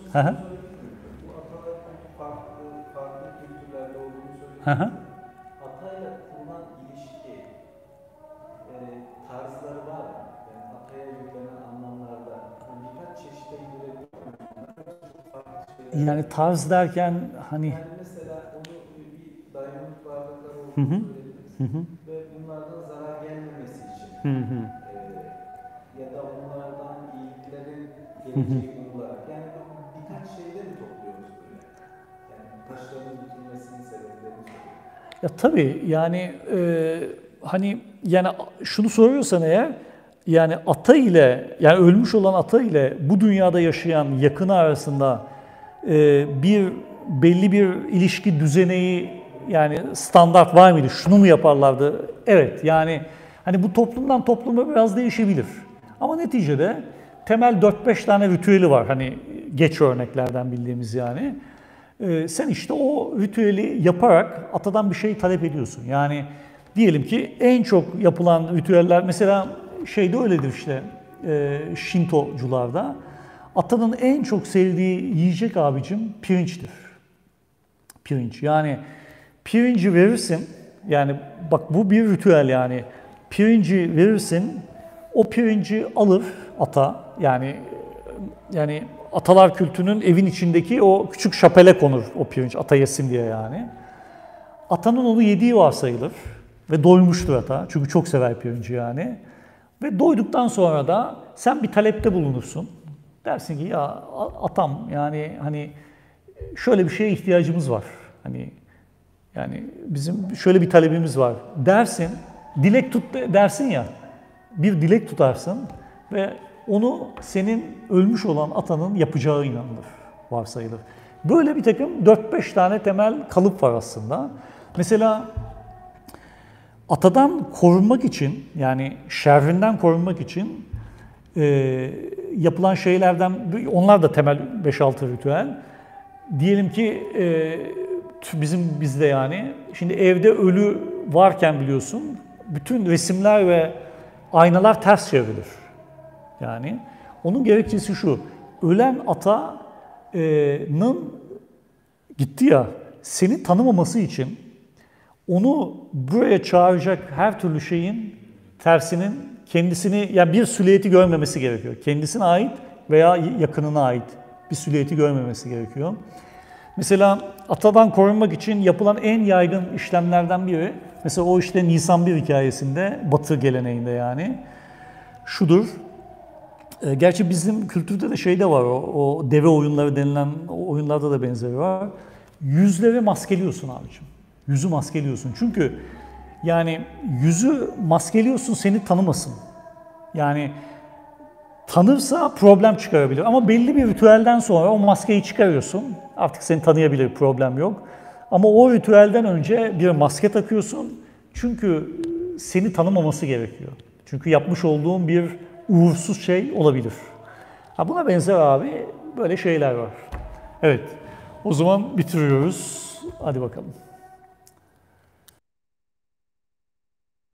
B: Atayla kurulan ilişki tarzları var mı? Yani ataya yüklenen anlamlarda birkaç çeşitli
A: yani tarz derken hani
B: yani mesela onu bir dayanık varlıklar olduğunu söylediniz ve bunlardan zarar gelmemesi için ya da onlardan iyiliklerin geleceği olarak yani birkaç şeyde mi topluyoruz böyle? Yani taşların bitirmesinin sebeplerini söylüyoruz.
A: ya tabii yani hani yani şunu soruyorsan eğer yani ata ile yani ölmüş olan ata ile bu dünyada yaşayan yakını arasında bir belli bir ilişki düzeneği yani standart var mıydı? Şunu mu yaparlardı? Evet yani hani bu toplumdan topluma biraz değişebilir. Ama neticede temel 4-5 tane ritüeli var hani geç örneklerden bildiğimiz yani. Sen işte o ritüeli yaparak atadan bir şey talep ediyorsun. Yani diyelim ki en çok yapılan ritüeller mesela şeyde öyledir işte Şintocularda. Atanın en çok sevdiği yiyecek abicim pirinçtir. Pirinç yani pirinci verirsin yani bak bu bir ritüel yani pirinci verirsin o pirinci alır ata yani atalar kültünün evin içindeki o küçük şapele konur o pirinç ata yesin diye yani. Atanın onu yediği varsayılır ve doymuştur ata çünkü çok sever pirinci yani. Ve doyduktan sonra da sen bir talepte bulunursun. Dersin ki ya atam yani hani şöyle bir şeye ihtiyacımız var. Hani yani bizim şöyle bir talebimiz var dersin. Dilek tut dersin ya. Bir dilek tutarsın ve onu senin ölmüş olan atanın yapacağı inanılır, varsayılır. Böyle bir takım 4-5 tane temel kalıp var aslında. Mesela atadan korunmak için yani şerrinden korunmak için yapılan şeylerden onlar da temel 5-6 ritüel. Diyelim ki bizde yani şimdi evde ölü varken biliyorsun bütün resimler ve aynalar ters çevrilir. Yani onun gerekçesi şu. Ölen atanın gitti ya seni tanımaması için onu buraya çağıracak her türlü şeyin tersinin kendisini yani bir silüeti görmemesi gerekiyor. Kendisine ait veya yakınına ait bir silüeti görmemesi gerekiyor. Mesela atadan korunmak için yapılan en yaygın işlemlerden biri mesela o işte Nisan 1 hikayesinde Batı geleneğinde yani şudur. Gerçi bizim kültürde de şey de var o deve oyunları denilen o oyunlarda da benzeri var. Yüzleri maskeliyorsun abicim. Yüzü maskeliyorsun. Çünkü yani yüzü maskeliyorsun seni tanımasın. Yani tanırsa problem çıkarabilir. Ama belli bir ritüelden sonra o maskeyi çıkarıyorsun. Artık seni tanıyabilir, problem yok. Ama o ritüelden önce bir maske takıyorsun. Çünkü seni tanımaması gerekiyor. Çünkü yapmış olduğun bir uğursuz şey olabilir. Ha buna benzer abi böyle şeyler var. Evet. O zaman bitiriyoruz. Hadi bakalım.